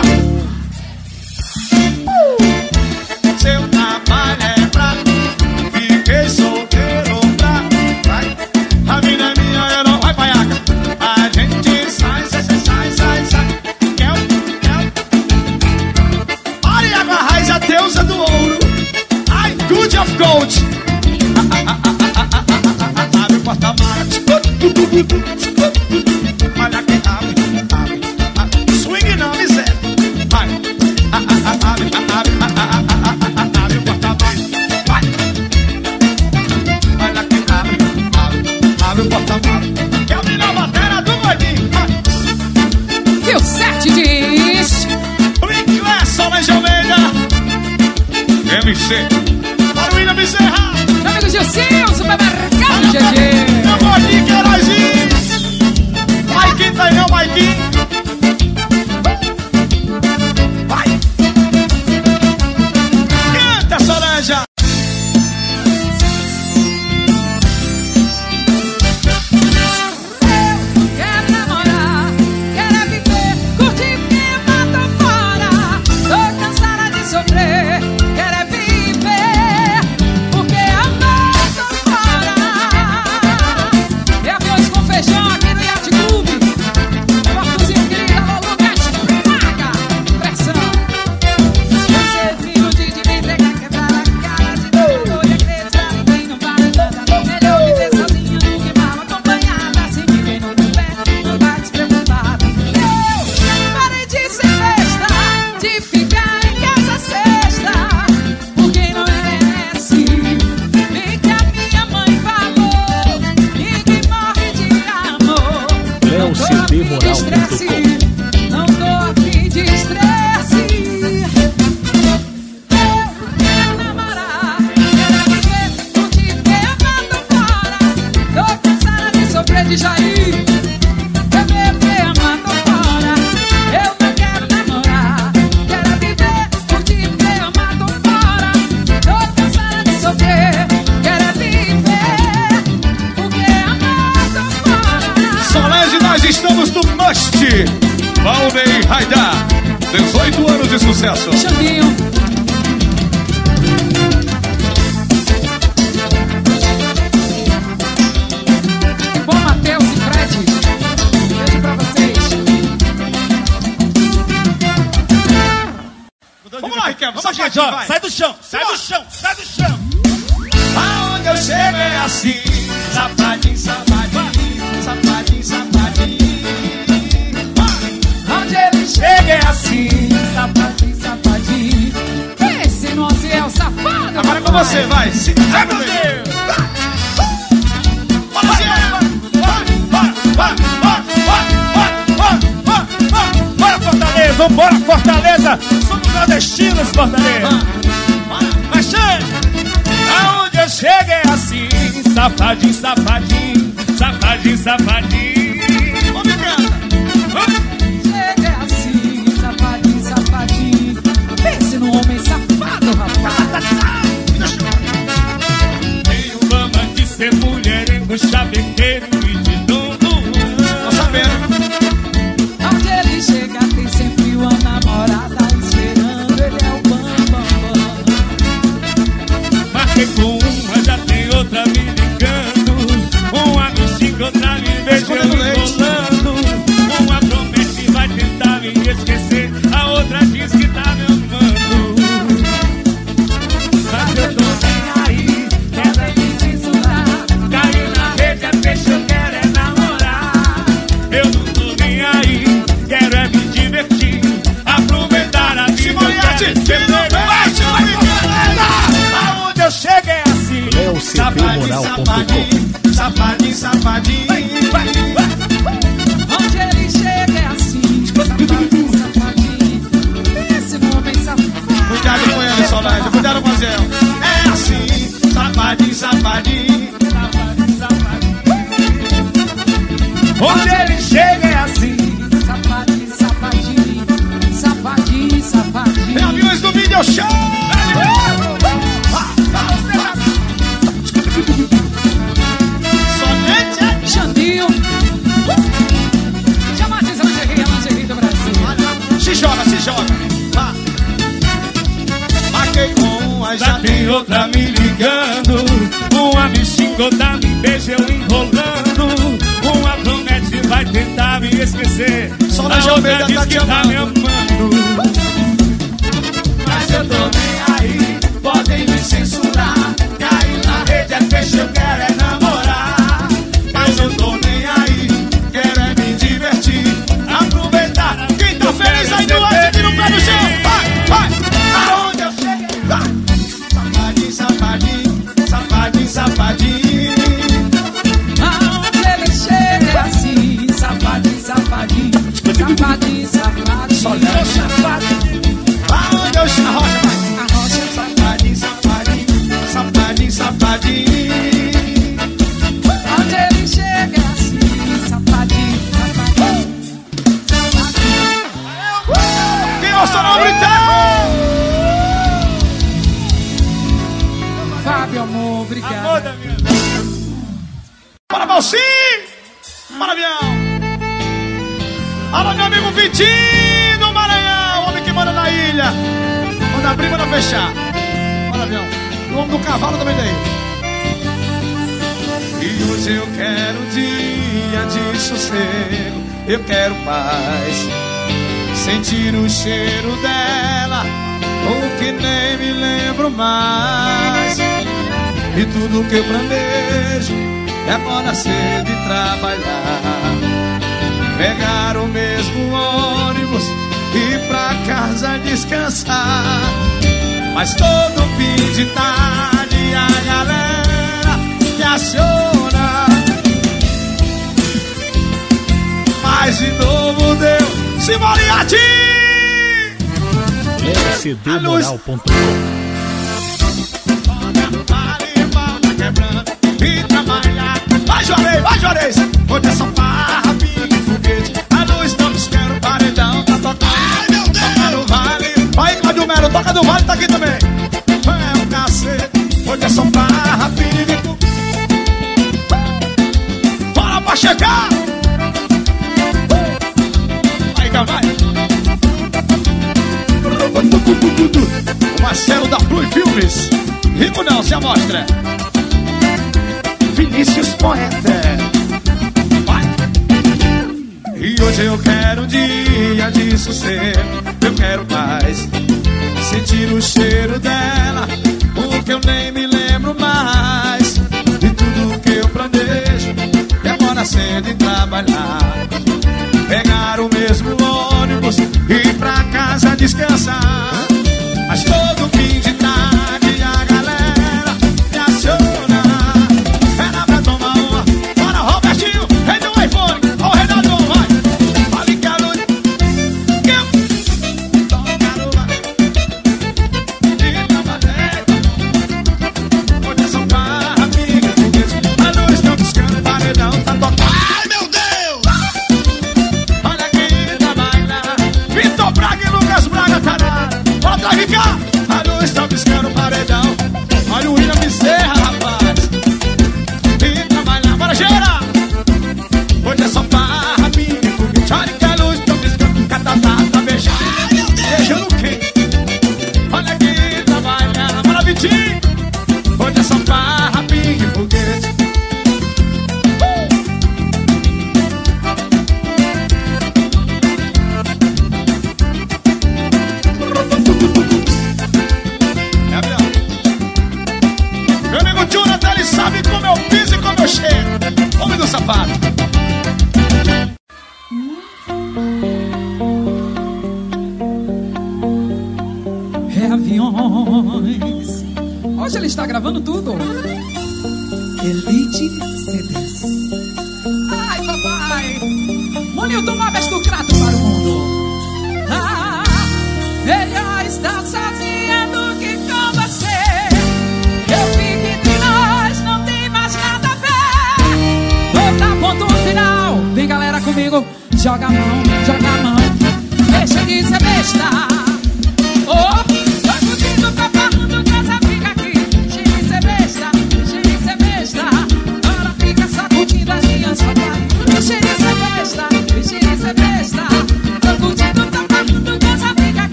Seu trabalho é pra fiquei solteiro pra vai. A vida é minha, eu não vai paiaca. A gente sai. Mariaga Raiz, a deusa do ouro. Ai, good of gold. Abre o porta-malas. Olha quem abre. Swing não, miséria. Vai. Abre o porta-malas. Vai. Olha quem abre o porta-malas. Quer abrir na bateria do Gordinho. Viu 7 diz. Blink é Solange Almeida. MC. Para o William Bezerra. Meu amigo Gilcinho, supermercado GG. Meu Gordinho Queirozinho. Maiquinho tá aí não, Maiquinho. Vai. Canta, Solange. Quero namorar, quero viver, curtir porque mata fora. Tô cansada de sofrer, quero viver, porque amar tô fora. É arroz com feijão aqui no Yacht Club. Portozinho querido, alô, Lucas, paga, pressão. Você viu de me entregar, quebrar a cara de novo e acreditar em quem não vale nada. Melhor viver sozinho do que mal acompanhada. Se ninguém no teu pé, não vai despreocupado. Eu parei de ser besta, de ficar em casa sexta, por quem não merece. E que a minha mãe falou, e que morre de amor. LeoCDMoral.com. Não tô a fim de estresse. Eu quero namorar, quero viver, curtir, ter amado fora. Tô cansada de sofrer de Jair. Beber, ter amado fora. Eu não quero namorar, quero viver, curtir, ter amado fora. Tô cansada de sofrer, quero viver, porque amado fora. Solange, nós estamos no Must. Valnei Raidar. 18 anos de sucesso. Xandinho. Bom, Matheus e Fred. Beijo pra vocês. Vamos lá, Riquelme. Vamos Gente, ó, sai do chão, sai do chão, sai do chão. Aonde eu chego é assim. Safadinho, safadinho. Safadinho, safadinho. Onde ele chega é assim. Safadinho, safadinho. Esse nosso é o safado. Agora é com você, vai. Vai, meu Deus. Bora, Fortaleza, vambora, Fortaleza. Somos nordestinos, Fortaleza. Mas chega. Aonde eu chego é assim. Safadinho, safadinho. Safadinho, safadinho. Vamos, canta. Chega é assim. Safadinho, safadinho. Pense no homem safado, rapaz. Tenho fama de ser mulherengo, chavequeiro e de dono. Tô sabendo. Onde ele chega tem sempre uma namorada esperando. Ele é o bambam. Marquei com uma, já tem outra me ligando. Uma me xinga, outra me beijando, rolando. Uma promete e vai tentar me esquecer. A outra diz que tá me amando. Mas eu tô nem aí, ela diz isso lá. Caiu na rede, é peixe, eu quero é namorar. Eu não tô nem aí, quero é me divertir. Aproveitar a vida, eu quero ser feliz. Aonde eu chego é assim. LeoCDMoral.com. Safadinho, safadinho. Onde ele chega é assim. Safadinho, safadinho. Esse homem safado. Cuidado com ele, Solange. Cuidado com o Zé. É assim. Safadinho, safadinho. show! Somente Xandinho. Chamatiza a lingerie do Brasil. se joga, se joga. Marquei com a Já tem outra me ligando. Uma me xingou, tá me beija eu enrolando. Uma promete vai tentar me esquecer. Só na a outra Almeida diz tá que te tá me amando. amando. Mas eu tô nem aí, podem me censurar. Cair na rede é peixe, eu quero é namorar. Mas eu tô nem aí, quero é me divertir. Aproveitar, quem tá feliz aí no ar, tira o pé no chão. Vai, vai, aonde eu cheguei, vai. Safadinho, safadinho, safadinho, safadinho. Aonde ele chega assim, safadinho, safadinho. Safadinho, safadinho. Só leva safadinho. Aonde eu chego, arrocha, vai. Arrocha, Safadinho, safadinho, safadinho, safadinho. onde ele chega assim, safadinho, safadinho. Quem gostou não gritar? Fábio, amor, obrigado. Bora, Valsim! Bora, avião! Alô, meu amigo Vitinho do Maranhão, homem que manda na ilha. Manda abrir, manda fechar. Bora, avião. O homem do cavalo também daí. E hoje eu quero um dia de sossego. Eu quero paz. Sentir o cheiro dela, ou que nem me lembro mais. E tudo que eu planejo é acordar cedo e trabalhar, pegar o mesmo ônibus e ir pra casa descansar. Mas todo fim de tarde a galera me aciona. Mas de novo deu Simoniati! LCDmoral.com. E trabalhar. Vai, Juarez, vai, Juarez. Hoje é só farra, pique, foguete. A luz tá piscando, o paredão tá tocando. Ai, meu Deus! Toca do Vale. Vai, Cláudio Melo, toca do Vale, tá aqui também. É um cacete. Hoje é só farra, pique, foguete. Bora pra chegar. Vai, cá, vai. O Marcelo da Blue Filmes. Rico não, se amostra. Vinícius Poeta. Vai. E hoje eu quero um dia de sossego. Eu quero paz. Sentir o cheiro dela, porque eu nem me lembro mais. De tudo que eu planejo é acordar cedo e trabalhar, pegar o mesmo ônibus e ir pra casa descansar. Mas todo fim de tarde a galera me aciona. Era pra tomar uma. Bora, Robertinho, rei do iPhone. Ó, o rei da dor, vai. Fale que a luz. Toca no ar. E trabalhei. Hoje é só farra, amiga, foguete. A luz tá piscando, o paredão tá tocando. Ai, meu Deus! Olha quem trabalha. Vitor Braga e Lucas Braga, tarado. Bora pra ficar. A luz tá piscando, o paredão. Olha o William Bezerra, rapaz. E trabalhar, bora gerar. Hoje é só farra, pique, foguete. Olha que a luz tá piscando, catatá tá beijando. Beijando quem? Olha quem trabalha. Bora, Vitinho. Hoje é só farra, pique, foguete. É, meu amigo Jonathan, ele sabe como eu piso e como eu chego. Homem do sapato. É aviões. Hoje ele está gravando tudo. Elite CDs. Ai, papai. Monilton Móveis do Crato para o mundo. Ah, melhor estar sozinha do que com você. Eu vi que entre nós não tem mais nada a ver. Vou dar ponto final. Vem, galera, comigo. Joga a mão, joga a mão. Deixa de ser besta. Oh, vai comigo.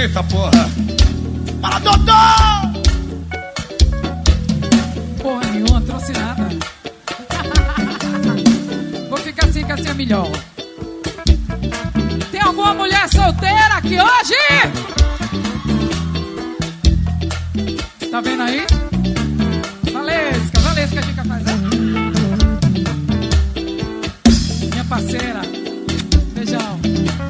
Eita porra! Para, doutor! Porra nenhuma, trouxe nada. Vou ficar assim que assim é melhor. Tem alguma mulher solteira aqui hoje? Tá vendo aí? Valesca, fica fazendo. Minha parceira, beijão.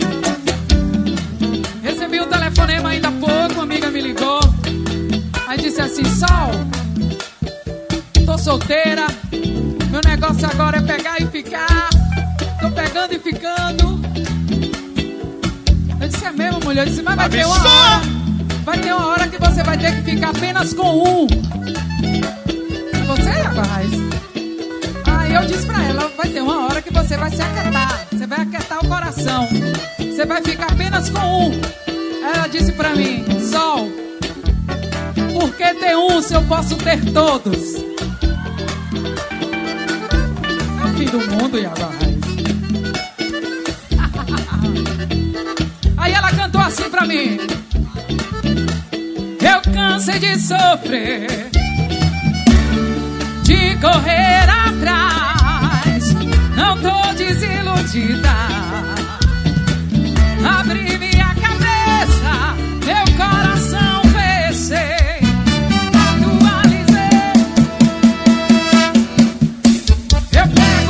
Recebi um telefonema ainda há pouco, uma amiga me ligou. Aí disse assim: Sol, tô solteira, meu negócio agora é pegar e ficar. Tô pegando e ficando. Eu disse: é mesmo, mulher? Eu disse: mas vai ter uma hora. Vai ter uma hora que você vai ter que ficar apenas com um. Você, rapaz? Aí eu disse pra ela: vai ter uma hora que você vai se aquietar. Você vai aquietar o coração. Você vai ficar apenas com um. Ela disse pra mim: Sol, por que ter um se eu posso ter todos? É o fim do mundo, Iago. Aí ela cantou assim pra mim: eu cansei de sofrer, de correr atrás, não tô desiludida. Abri minha cabeça, meu coração fechei, atualizei. Eu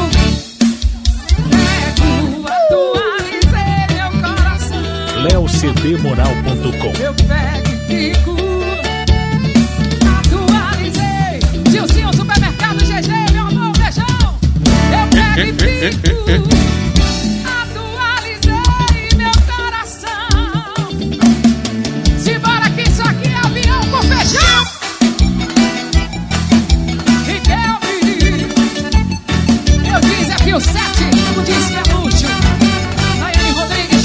atualizei meu coração. leocdmoral.com. Eu pego e fico, atualizei. Gilcinho, supermercado GG, meu amor, beijão. Eu pego e fico, atualizei meu coração. Simbora que isso aqui é avião com feijão. Riquelme, eu disse aqui o 7, como disse que é luxo. Nayane Rodrigues,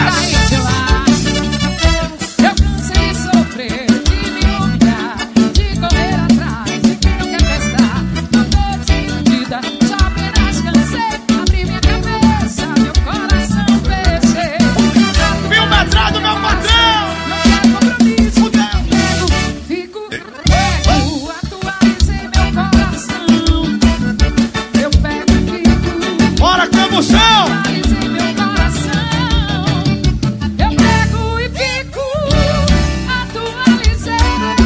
eu cansei de sofrer, de me humilhar, de correr atrás de quem não quer prestar. Não tô desiludida, só apenas cansei. Abri minha cabeça, meu coração fechei. Viu metrado, meu patrão? Não quero compromisso, pego, fico, atualizei meu coração. Eu pego e fico, Bora, Cambução! atualizei meu coração. Eu pego e fico, atualizei.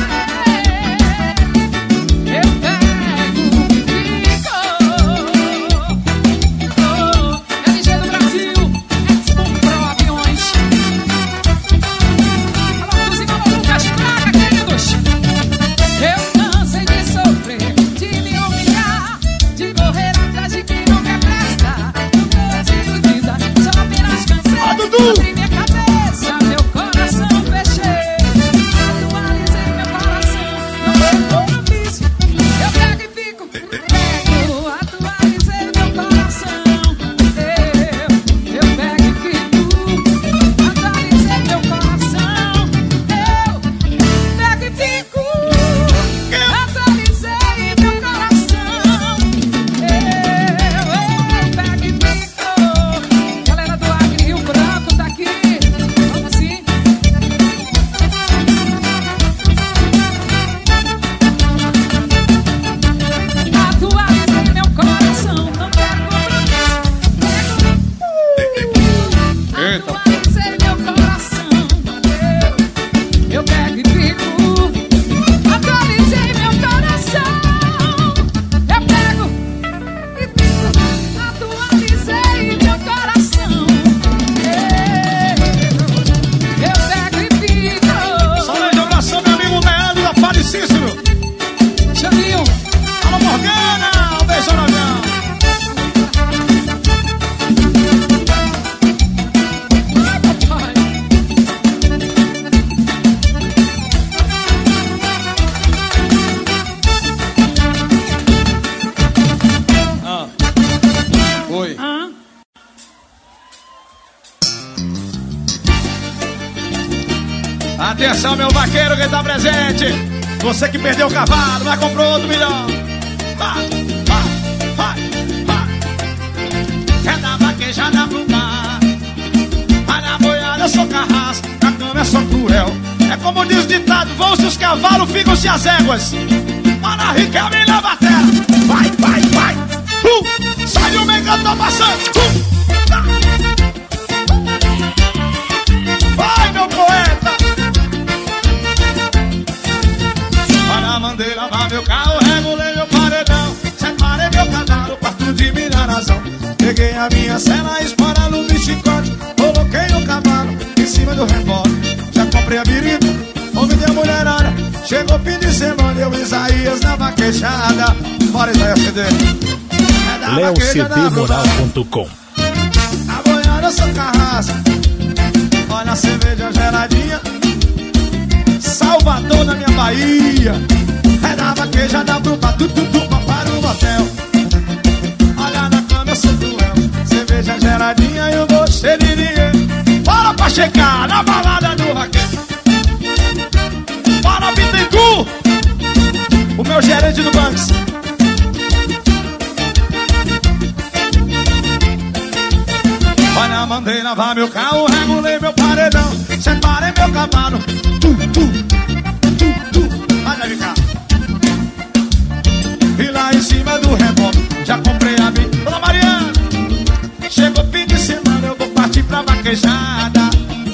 Eu pego e fico. LG do Brasil, Expo Pro Aviões. Alô, Cozinha Lucas, praga, queridos. Eu cansei de sofrer, de me humilhar, de correr atrás de quem não quer prestar. Não tô desiludida, só apenas cansei. Dudu! Abri minha cabeça, meu coração fechei. Atualizei meu coração, não tem compromisso. Eu pego e fico, atualizei meu coração. Eu pego e fico, atualizei meu coração. Eu pego e fico, atualizei meu coração. Eu pego e fico. Galera do Acre, Rio Branco tá aqui. Vamos sim. Atualizei meu coração, não quero compromisso. Eita. Atualizei meu coração. Eu pego e fico. Atualizei meu coração. Eu pego e fico. Atualizei meu coração. Eu pego e fico. Salve de abração, meu amigo Leandro da Padre Cícero. Chaminho, Alô, Morgana! Um beijão no avião. papai. Oi. Ah, Atenção, meu vaqueiro que tá presente. Você que perdeu o cavalo, mas comprou outro melhor. Vai, vai, vai, vai. É da vaquejada pro mar. Vai na boiada, eu sou carrasco. Na cama é só crua. réu. É como diz o ditado, vão-se os cavalos, ficam-se as éguas. Para Riquelme na bateria. Vai, vai, vai. Sai o meio que eu tô passando. Vai, meu poeta. Olha, mandei lavar meu carro, regulei meu paredão, separei meu cavalo, parto de mineração. Peguei a minha cela, espora no chicote, coloquei o cavalo em cima do rebote. Já comprei a birita, convidei a mulherada. Chegou fim de semana, eu Isaías na vaquejada. Bora, Isaías CD. LeoCDMoral.com. A boiada eu sou carrasco. Olha a cerveja geladinha, Salvador na minha Bahia. É da vaquejada pro Patututuba para o motel. Olha na cama eu sou cruel, cerveja geladinha e eu vou cheirinha. Bora pra chegar na balada do vaqueiro. Bora Bittencourt, o meu gerente do Banks. Olha, mandei lavar meu carro, regulei meu paredão, separei meu cavalo. Olha de cá. E lá em cima do rebote já comprei a vida. Dona Mariana, chegou fim de semana, eu vou partir pra vaquejada.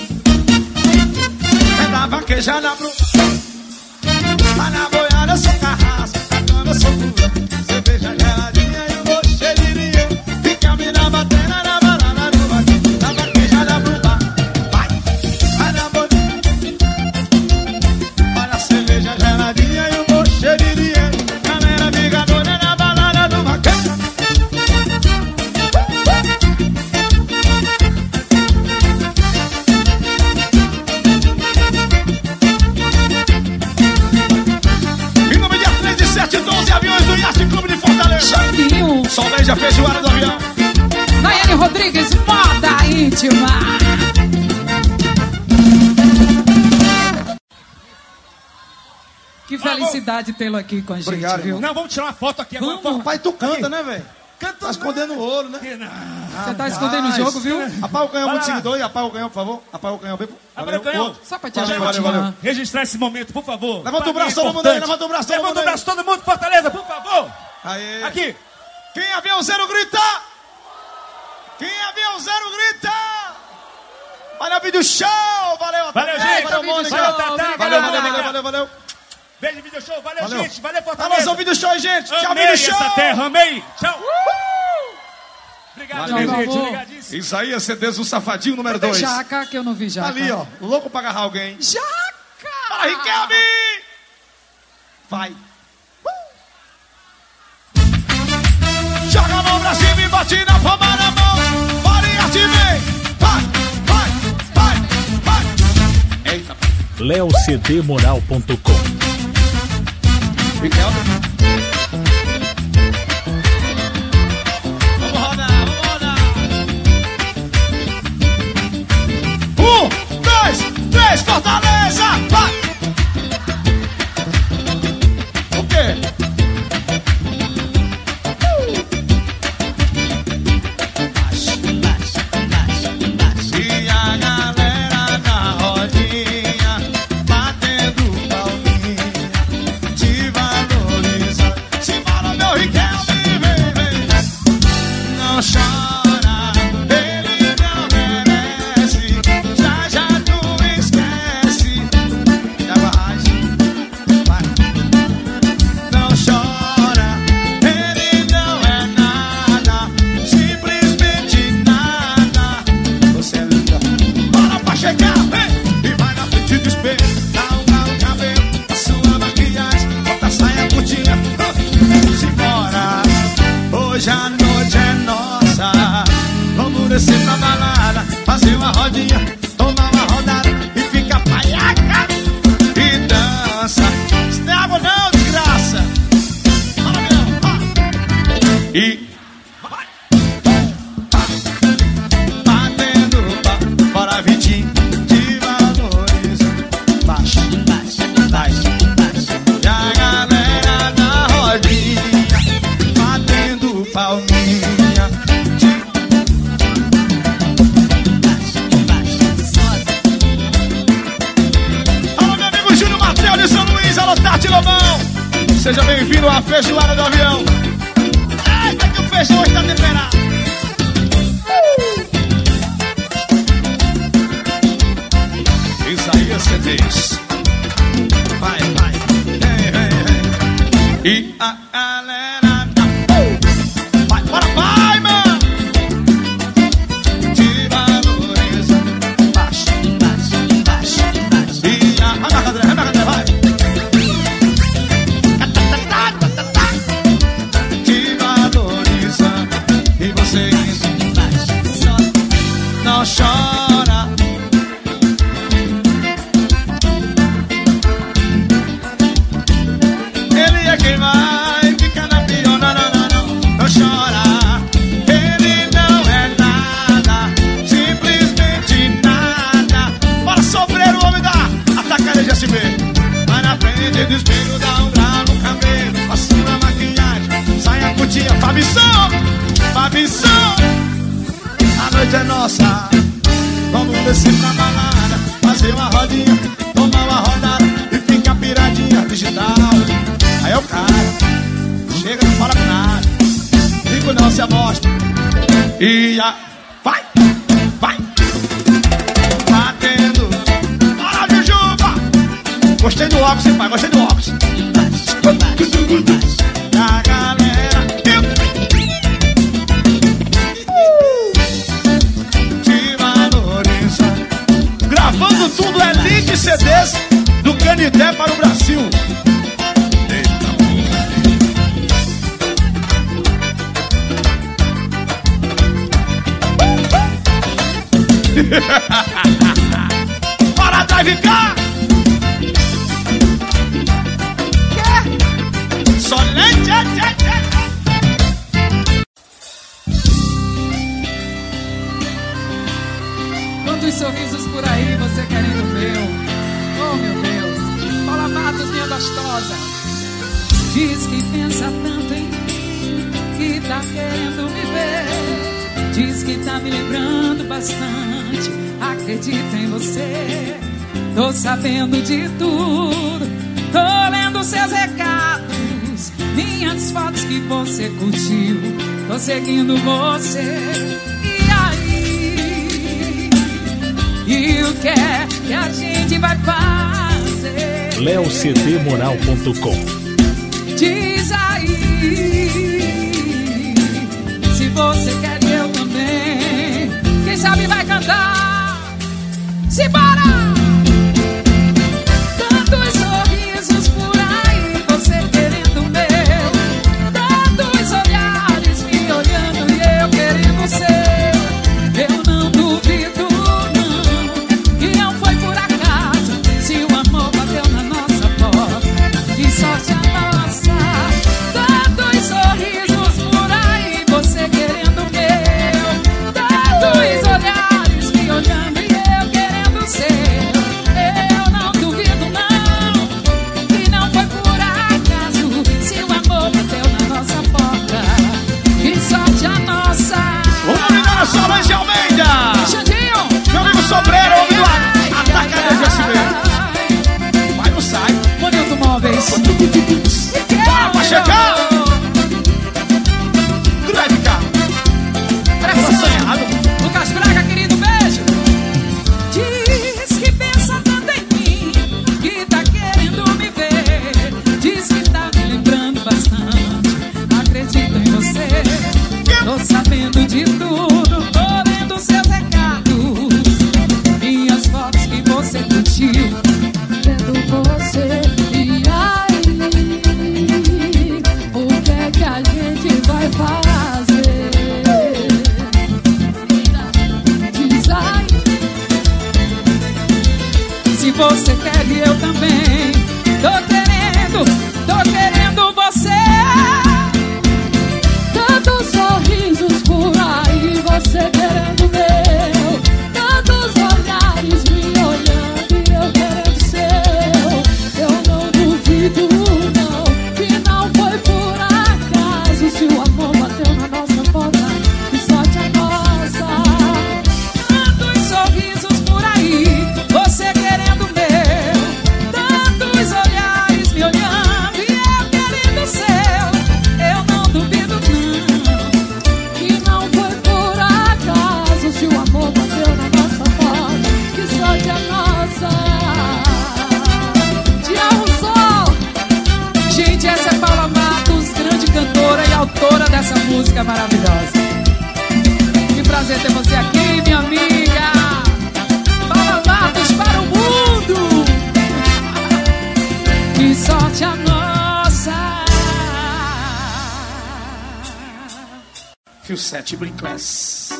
É da vaquejada pro... Mas na boiada eu sou carrasco, na cama eu sou pura, cerveja geladinha e eu vou cheirinha. Fica me na batena, na balada do vaqueiro, na vaquejada pro bar. Vai, vai na boiada. Olha a cerveja geladinha e eu vou cheirinha. Galera vigadora na balada do vaqueiro. Em nome de 3712 aviões do Yacht Clube de Fortaleza. Chavinho. Só veja a feijoada do avião. Nayane Rodrigues, moda íntima. Que felicidade tê-lo aqui com a gente, Obrigado, viu? irmão. Não, vamos tirar uma foto aqui agora. Vamos. Pai, tu canta, né, velho? Canta Tá escondendo o ouro, né? Você tá escondendo o jogo, viu? Apaga o canhão, Vai muito lá. seguidor. E apaga o canhão, por favor. Apaga o canhão, bem. Apaga o canhão. Só pra te Valeu, ajudar. valeu, valeu. Registrar esse momento, por favor. Levanta Pra o braço mim é todo mundo aí, importante. levanta o braço todo Levanta mundo o aí. braço todo mundo, Fortaleza, por favor. Aê. Aqui. Quem avião zero grita! Quem avião zero grita! Valeu, vídeo show! Valeu, Valeu, Otávio. gente. Valeu, Mônica. Valeu, Tatá. Valeu, Valeu, valeu, valeu, valeu. Beijo, vídeo show. Valeu, Valeu. gente. Valeu, Alô, Fortaleza. vídeo show, gente. Tchau, Amei vídeo show. essa terra, amei. Tchau. Obrigado, Valeu. minha gente. Tchau, amor. Obrigadíssimo. Isaías CDs, o safadinho número 2. Jaca, que eu não vi Jaca. Ali, ó. Louco pra agarrar alguém. Jaca! Para, Riquelme! Vai. Joga a mão pra cima e bate na palma da mão. Bora e ativei. Vai, vai, vai, vai. Eita. LeoCDMoral.com. Riquelme. Vamos rodar, vamos rodar. 1, 2, 3, Fortaleza. Vai. O quê? E a galera na rodinha batendo palminha, te valoriza. Simbora, meu Riquelme, vem, vem. Não chora, ele não merece. Já já tu esquece. Água raiz, vai. Não chora, ele não é nada, simplesmente nada. Você é linda. Bora pra chegar, vem. E vai na frente do espelho, dá o cabelo, a sua maquiagem, bota a saia curtinha. Simbora, hoje a noite é nossa. Vamos descer pra balada, fazer uma rodinha, tomar uma rodada e fica paiaca e dança. Isso não é água não, desgraça. Fala, meu. E vai. Batendo papo, bora Vitinho, te valoriza. Baixa, baixa, baixa, baixa. E a galera da rodinha, batendo palminha. Forte Lobão, seja bem-vindo à feijoada do avião. Eita que o feijão está temperado. Isaías CDs. Vai, vai, e a galera vai, bora, vai, mano. Te valoriza. Embaixo, embaixo, embaixo, embaixo. E a cadeira, vai. Te valoriza. E você não chora. Ele é quem vai ficar na pior, não chora. Ele não é nada, simplesmente nada. Bora sofrer o homem da Atacareja SB. Vai na frente do espelho, dá um grau no cabelo, passando a maquiagem, sai a cutinha. Fabição, Fabição, a noite é nossa. Vamos descer pra balada, fazer uma rodinha, tomar uma rodada e ficar piradinha digital. Aí é o cara, chega, não fala nada, fica não se amostra. E a vai, vai, batendo. Bora, Jujuba. Gostei do óculos, hein, pai, gostei do óculos. A galera te valoriza. Gravando tudo, Elite CDs do Canité para o Brasil. Para drive cá. Solente. Quantos sorrisos por aí você querendo o meu? Oh meu Deus, Paula Matos, minha gostosa. Diz que pensa tanto em mim, que tá querendo me ver. Diz que tá me lembrando bastante, acredita em você. Tô sabendo de tudo, tô lendo seus recados, minhas fotos que você curtiu, tô seguindo você. E aí? E o que é que a gente vai fazer? leocdmoral.com. Diz aí, se você quer eu também, quem sabe vai cantar. Simbora! Tantos sorrisos por aí, você querendo o meu, tantos olhares me olhando e eu querendo o seu. Eu não duvido não, que não foi por acaso, se o amor bateu na nossa porta, que sorte a nossa. Tantos sorrisos por aí, você querendo o meu, tantos olhares me olhando e eu querendo o seu. Eu não duvido não, que não foi por acaso, se o amor bateu na nossa porta, que sorte a nossa. O nome da Solange Almeida, Xandinho, meu amigo Sobreiro, homem do Atacareja SB. Vai no sai. Bonito Móveis. Bora pra chegar. Drive cá. Coração errado. Lucas Braga, querido, beijo. Diz que pensa tanto em mim, que tá querendo me ver. Diz que tá me lembrando bastante, acredito em você. Tô sabendo de tudo, tô lendo seus recados, minhas fotos que você curtiu, vendo você. E aí, o que é que a gente vai fazer? Diz aí, se você quer e eu também, tô querendo você. Tantos sorrisos por aí, você querendo o meu, tantos olhares me olhando e eu querendo o seu. Eu não duvido não, que não foi por acaso, se o amor bateu na nossa porta, que sorte a nossa. Tantos sorrisos por aí, você querendo o meu, tantos olhares me olhando Fio 7 Brinclass.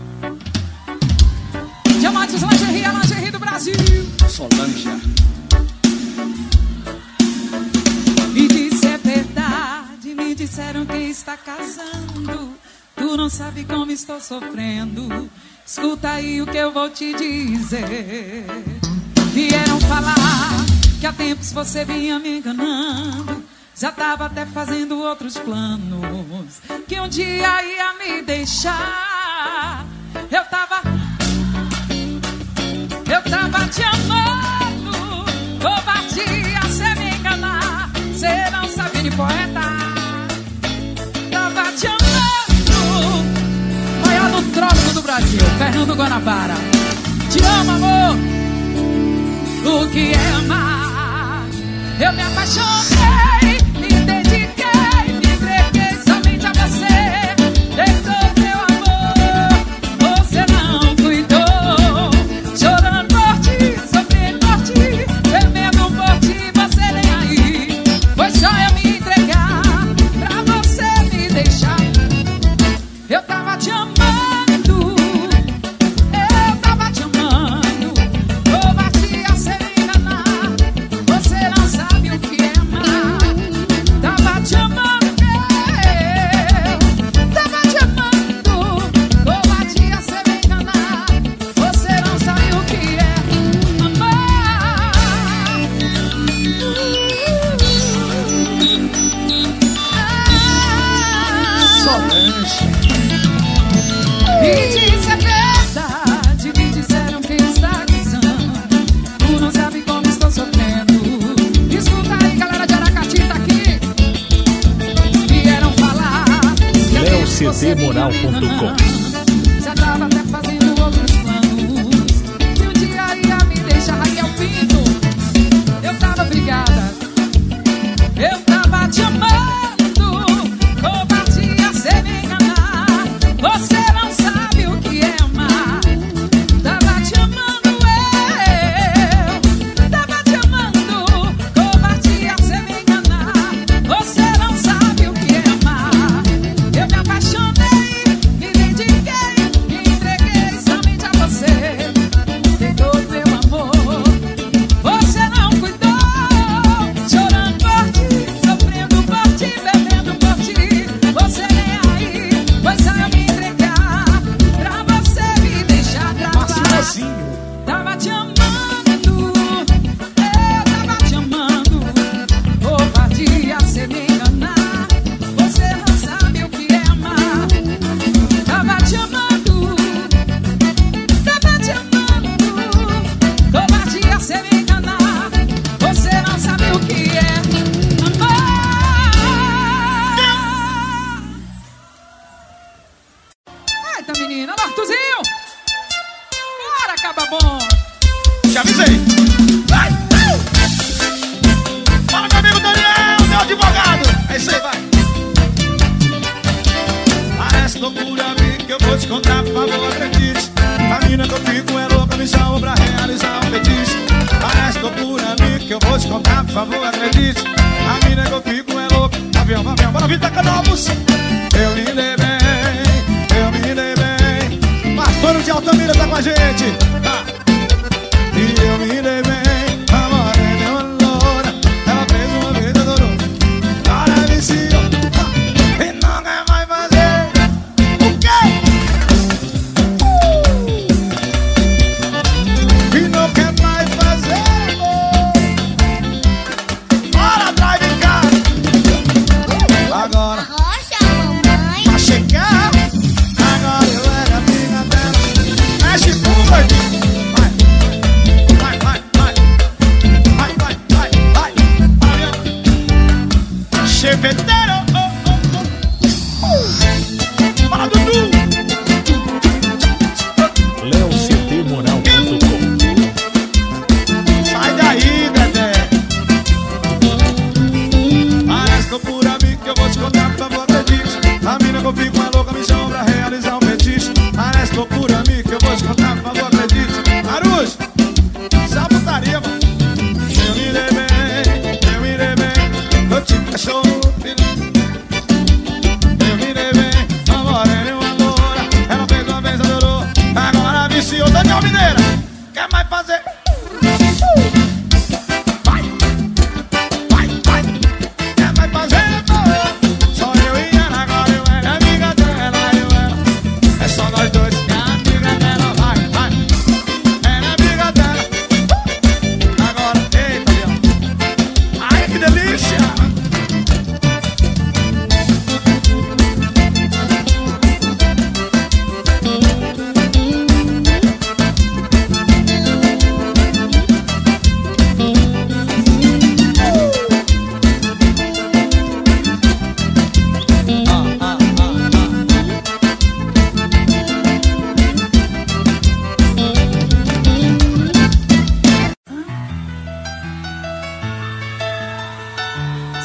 Diamantes, lingerie, a lingerie do Brasil. Solange. Me disse é verdade, me disseram que está casando. Tu não sabe como estou sofrendo. Escuta aí o que eu vou te dizer. Vieram falar que há tempos você vinha me enganando. Já tava até fazendo outros planos, que um dia ia me deixar. Eu tava te amando. Covardia, cê me enganar. Cê não sabe de poeta. Tava te amando. Maior do trópico do Brasil, Fernando Guanabara. Te amo, amor. O que é amar? Eu me apaixonei, me dediquei, me entreguei somente a você. Deitou meu amor, você não cuidou. Chorando por ti, sofrendo por ti, bebendo por ti, você nem aí. Foi só eu me entregar pra você me deixar. Eu tava te amando, eu tava te amando. Covardia, cê me enganar. Você não sabe o que é amar. Tava te amando, eu tava te amando. Covardia, cê me enganar. Você não sabe o que é amar. Solange. Me disse é verdade, me disseram que está casando. Tu não sabe como estou sofrendo. Escuta aí, galera de Aracati, tá aqui. Vieram falar que a tempo você vinha me leocdmoral.com. enganando. Já tava até fazendo outros planos, que um dia ia me deixar. Raquel Pinto, eu tava brigada, eu tava te amando. Covardia, cê me enganar. Você não sabe o que é amar. Tava te amando, eu tava te amando. Covardia, cê me enganar. Você não sabe o que é amar. Eu me apaixonei, me dediquei, me entreguei somente a você. Deitou meu amor, você não cuidou. Chorando por ti, sofrendo por ti, bebendo por ti, você nem aí. Pois só eu me entregar pra você me deixar pra lá. Marcinazinho. Tava te amando, eu tava te amando. Covardia, cê me enganar. Você não sabe o que é amar. Tava te amando, tava te amando. Covardia, cê me enganar. Você não sabe o que é amar. Eita, menina, Nortuzinho. Bora, acaba bom. Já avisei. Vai! Fala, meu amigo Daniel, meu advogado. É isso aí, vai. Parece loucura, amigo, que eu vou te contar, por favor, acredite. A mina que eu fico é louca, me chama pra realizar um feitiço. Parece loucura, amigo, que eu vou te contar, por favor, acredite. A mina que eu fico é louca. Avião, avião, bora vir tacar novos. Eu me dei bem, eu me dei bem. Pastor de Altamira tá com a gente. Tá. E eu me dei bem, a morena é uma loura. Ela fez uma vez, adorou. Agora viciou, e não quer mais fazer o quê? E não quer mais fazer, bora atrás de casa. Agora, Rocha, mamãe. pra chegar, agora eu era amiga dela. Mexe com o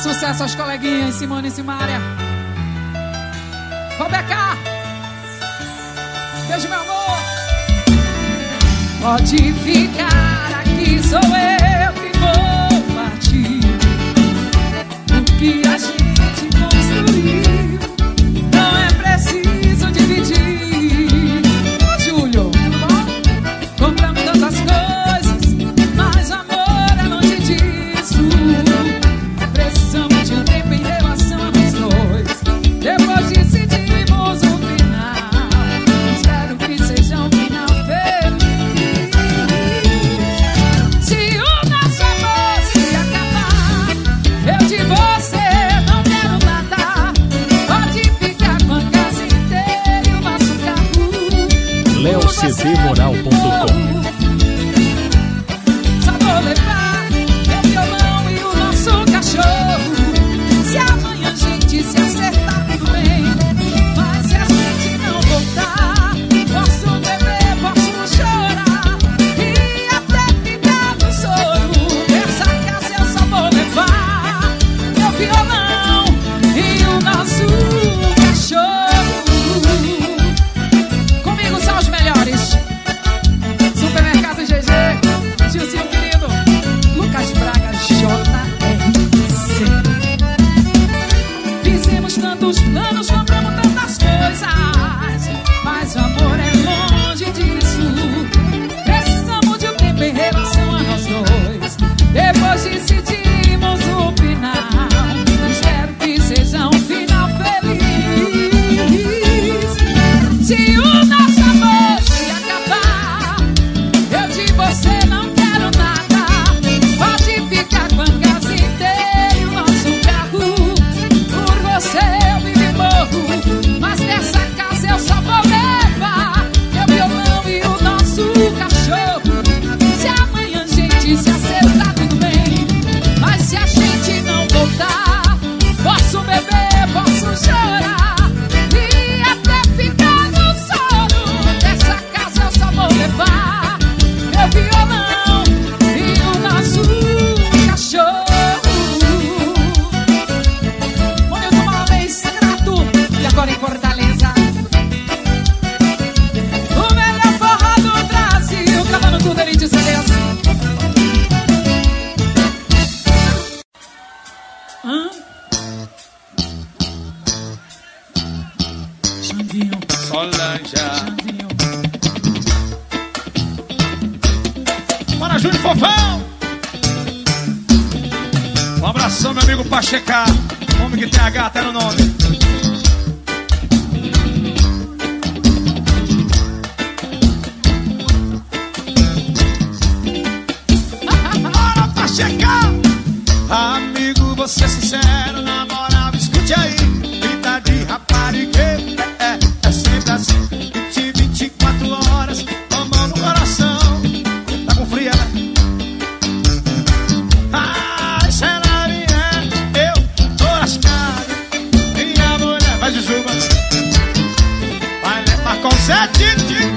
Sucesso aos coleguinhas, Simone e Simária. Vou becar. Beijo, meu amor. Pode ficar aqui, sou eu que vou partir. O que a gente construiu não é preciso dividir. Júlio, tudo bom? Compramos tantas coisas, mas o amor é longe disso. Precisamos de um tempo em relação a nós dois. Depois decidimos o final. Espero que seja um final feliz. Se o nosso amor se acabar, eu de você não quero nada. Pode ficar com a casa inteira e o nosso carro. leocdmoral.com. Só vou levar meu violão e o nosso cachorro. Se amanhã a gente se acertar, tudo bem. Mas se a gente não voltar, posso beber, posso chorar e até ficar no sono. Dessa casa eu só vou levar meu violão e o nosso cachorro. Comigo são os melhores. Supermercado GG, Gilzinho querido, Lucas Braga, JRC. Fizemos tantos planos, compramos tantas coisas, mas o amor é longe disso. Precisamos de um tempo em relação a nós dois. Depois decidimos o final. Espero que seja um final feliz. Se o nosso amor se acabar, eu de você não quero nada. Pode ficar com a casa inteira e o nosso carro. Por você eu vivo e morro, mas dessa casa eu só vou levar meu violão e o nosso cachorro. Se amanhã a gente se acertar, tudo bem. Mas se a gente não voltar, posso beber, posso chorar e até ficar no sono. Dessa casa eu só vou levar meu violão e o nosso cachorro. Momento uma vez grato. E agora em Fortaleza, o melhor forró do Brasil, cavando tudo ele de CDs. Xandinho, Solange. Xandinho. Bora, Júnior Fofão! Um abração, meu amigo Pachecar. Homem que tem H até no nome. Bora, Pachecar! Amigo, você é sincero, na moral, escute aí. Vida de raparigueiro, é sempre assim. 24 horas, com a mão no coração. Tá com fria, né? Ah, se ela vier, eu tô lascado. Minha mulher vai de juba, vai levar com 7.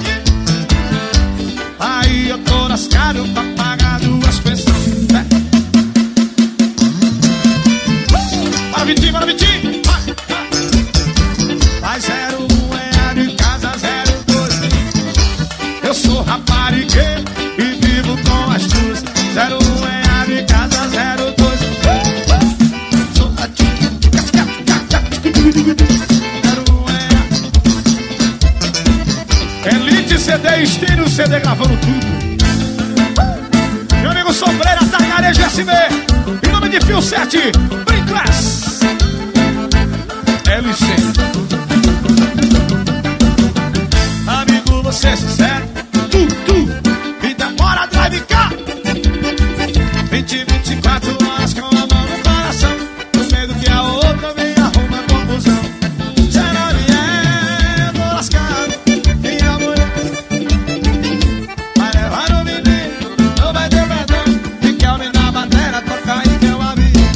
Aí eu tô lascado pra pagar 2 pensões. Bora, Vitinho, bora, Vitinho. Vai 01 é a de casa, 02. Eu sou raparigueiro e vivo com as duas. 01 é a de casa, 02. Sou a tia. 01 é a Elite CD, estilo CD, gravando tudo. Meu amigo Sombreira, Targarejo SB. Em nome de Fio 7, Brinclass. LC. Amigo, você é sincero. Vida bora, drive cá. 24 horas com a mão no coração. Com medo que a outra venha arrumar confusão. Se ela vier, eu tô lascado. Minha mulher vai levar no menino, não vai ter perdão. E que aumentar a bateria, tocar em teu avião.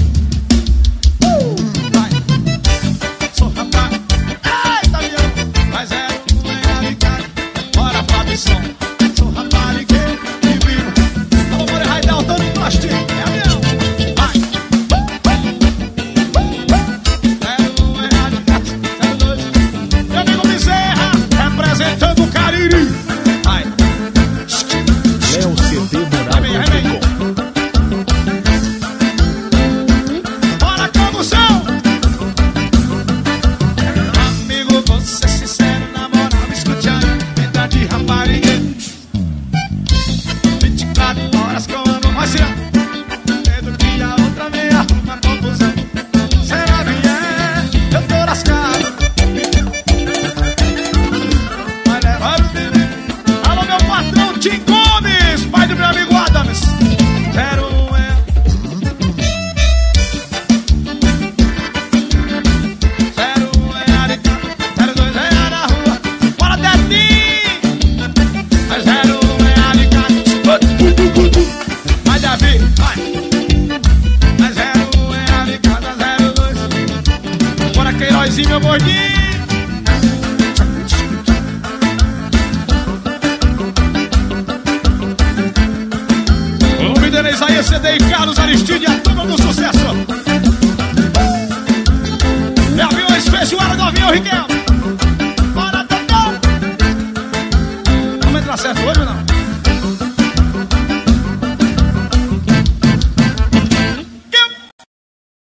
Vai. Sou rapaz. Ai, tá avião. Mas é um legal de cara. Bora, Fabson. Carlos Aristide, a turma do sucesso. É aviões, feijoada do avião, Riquelme. Bora, Totó. Vamos entrar certo hoje.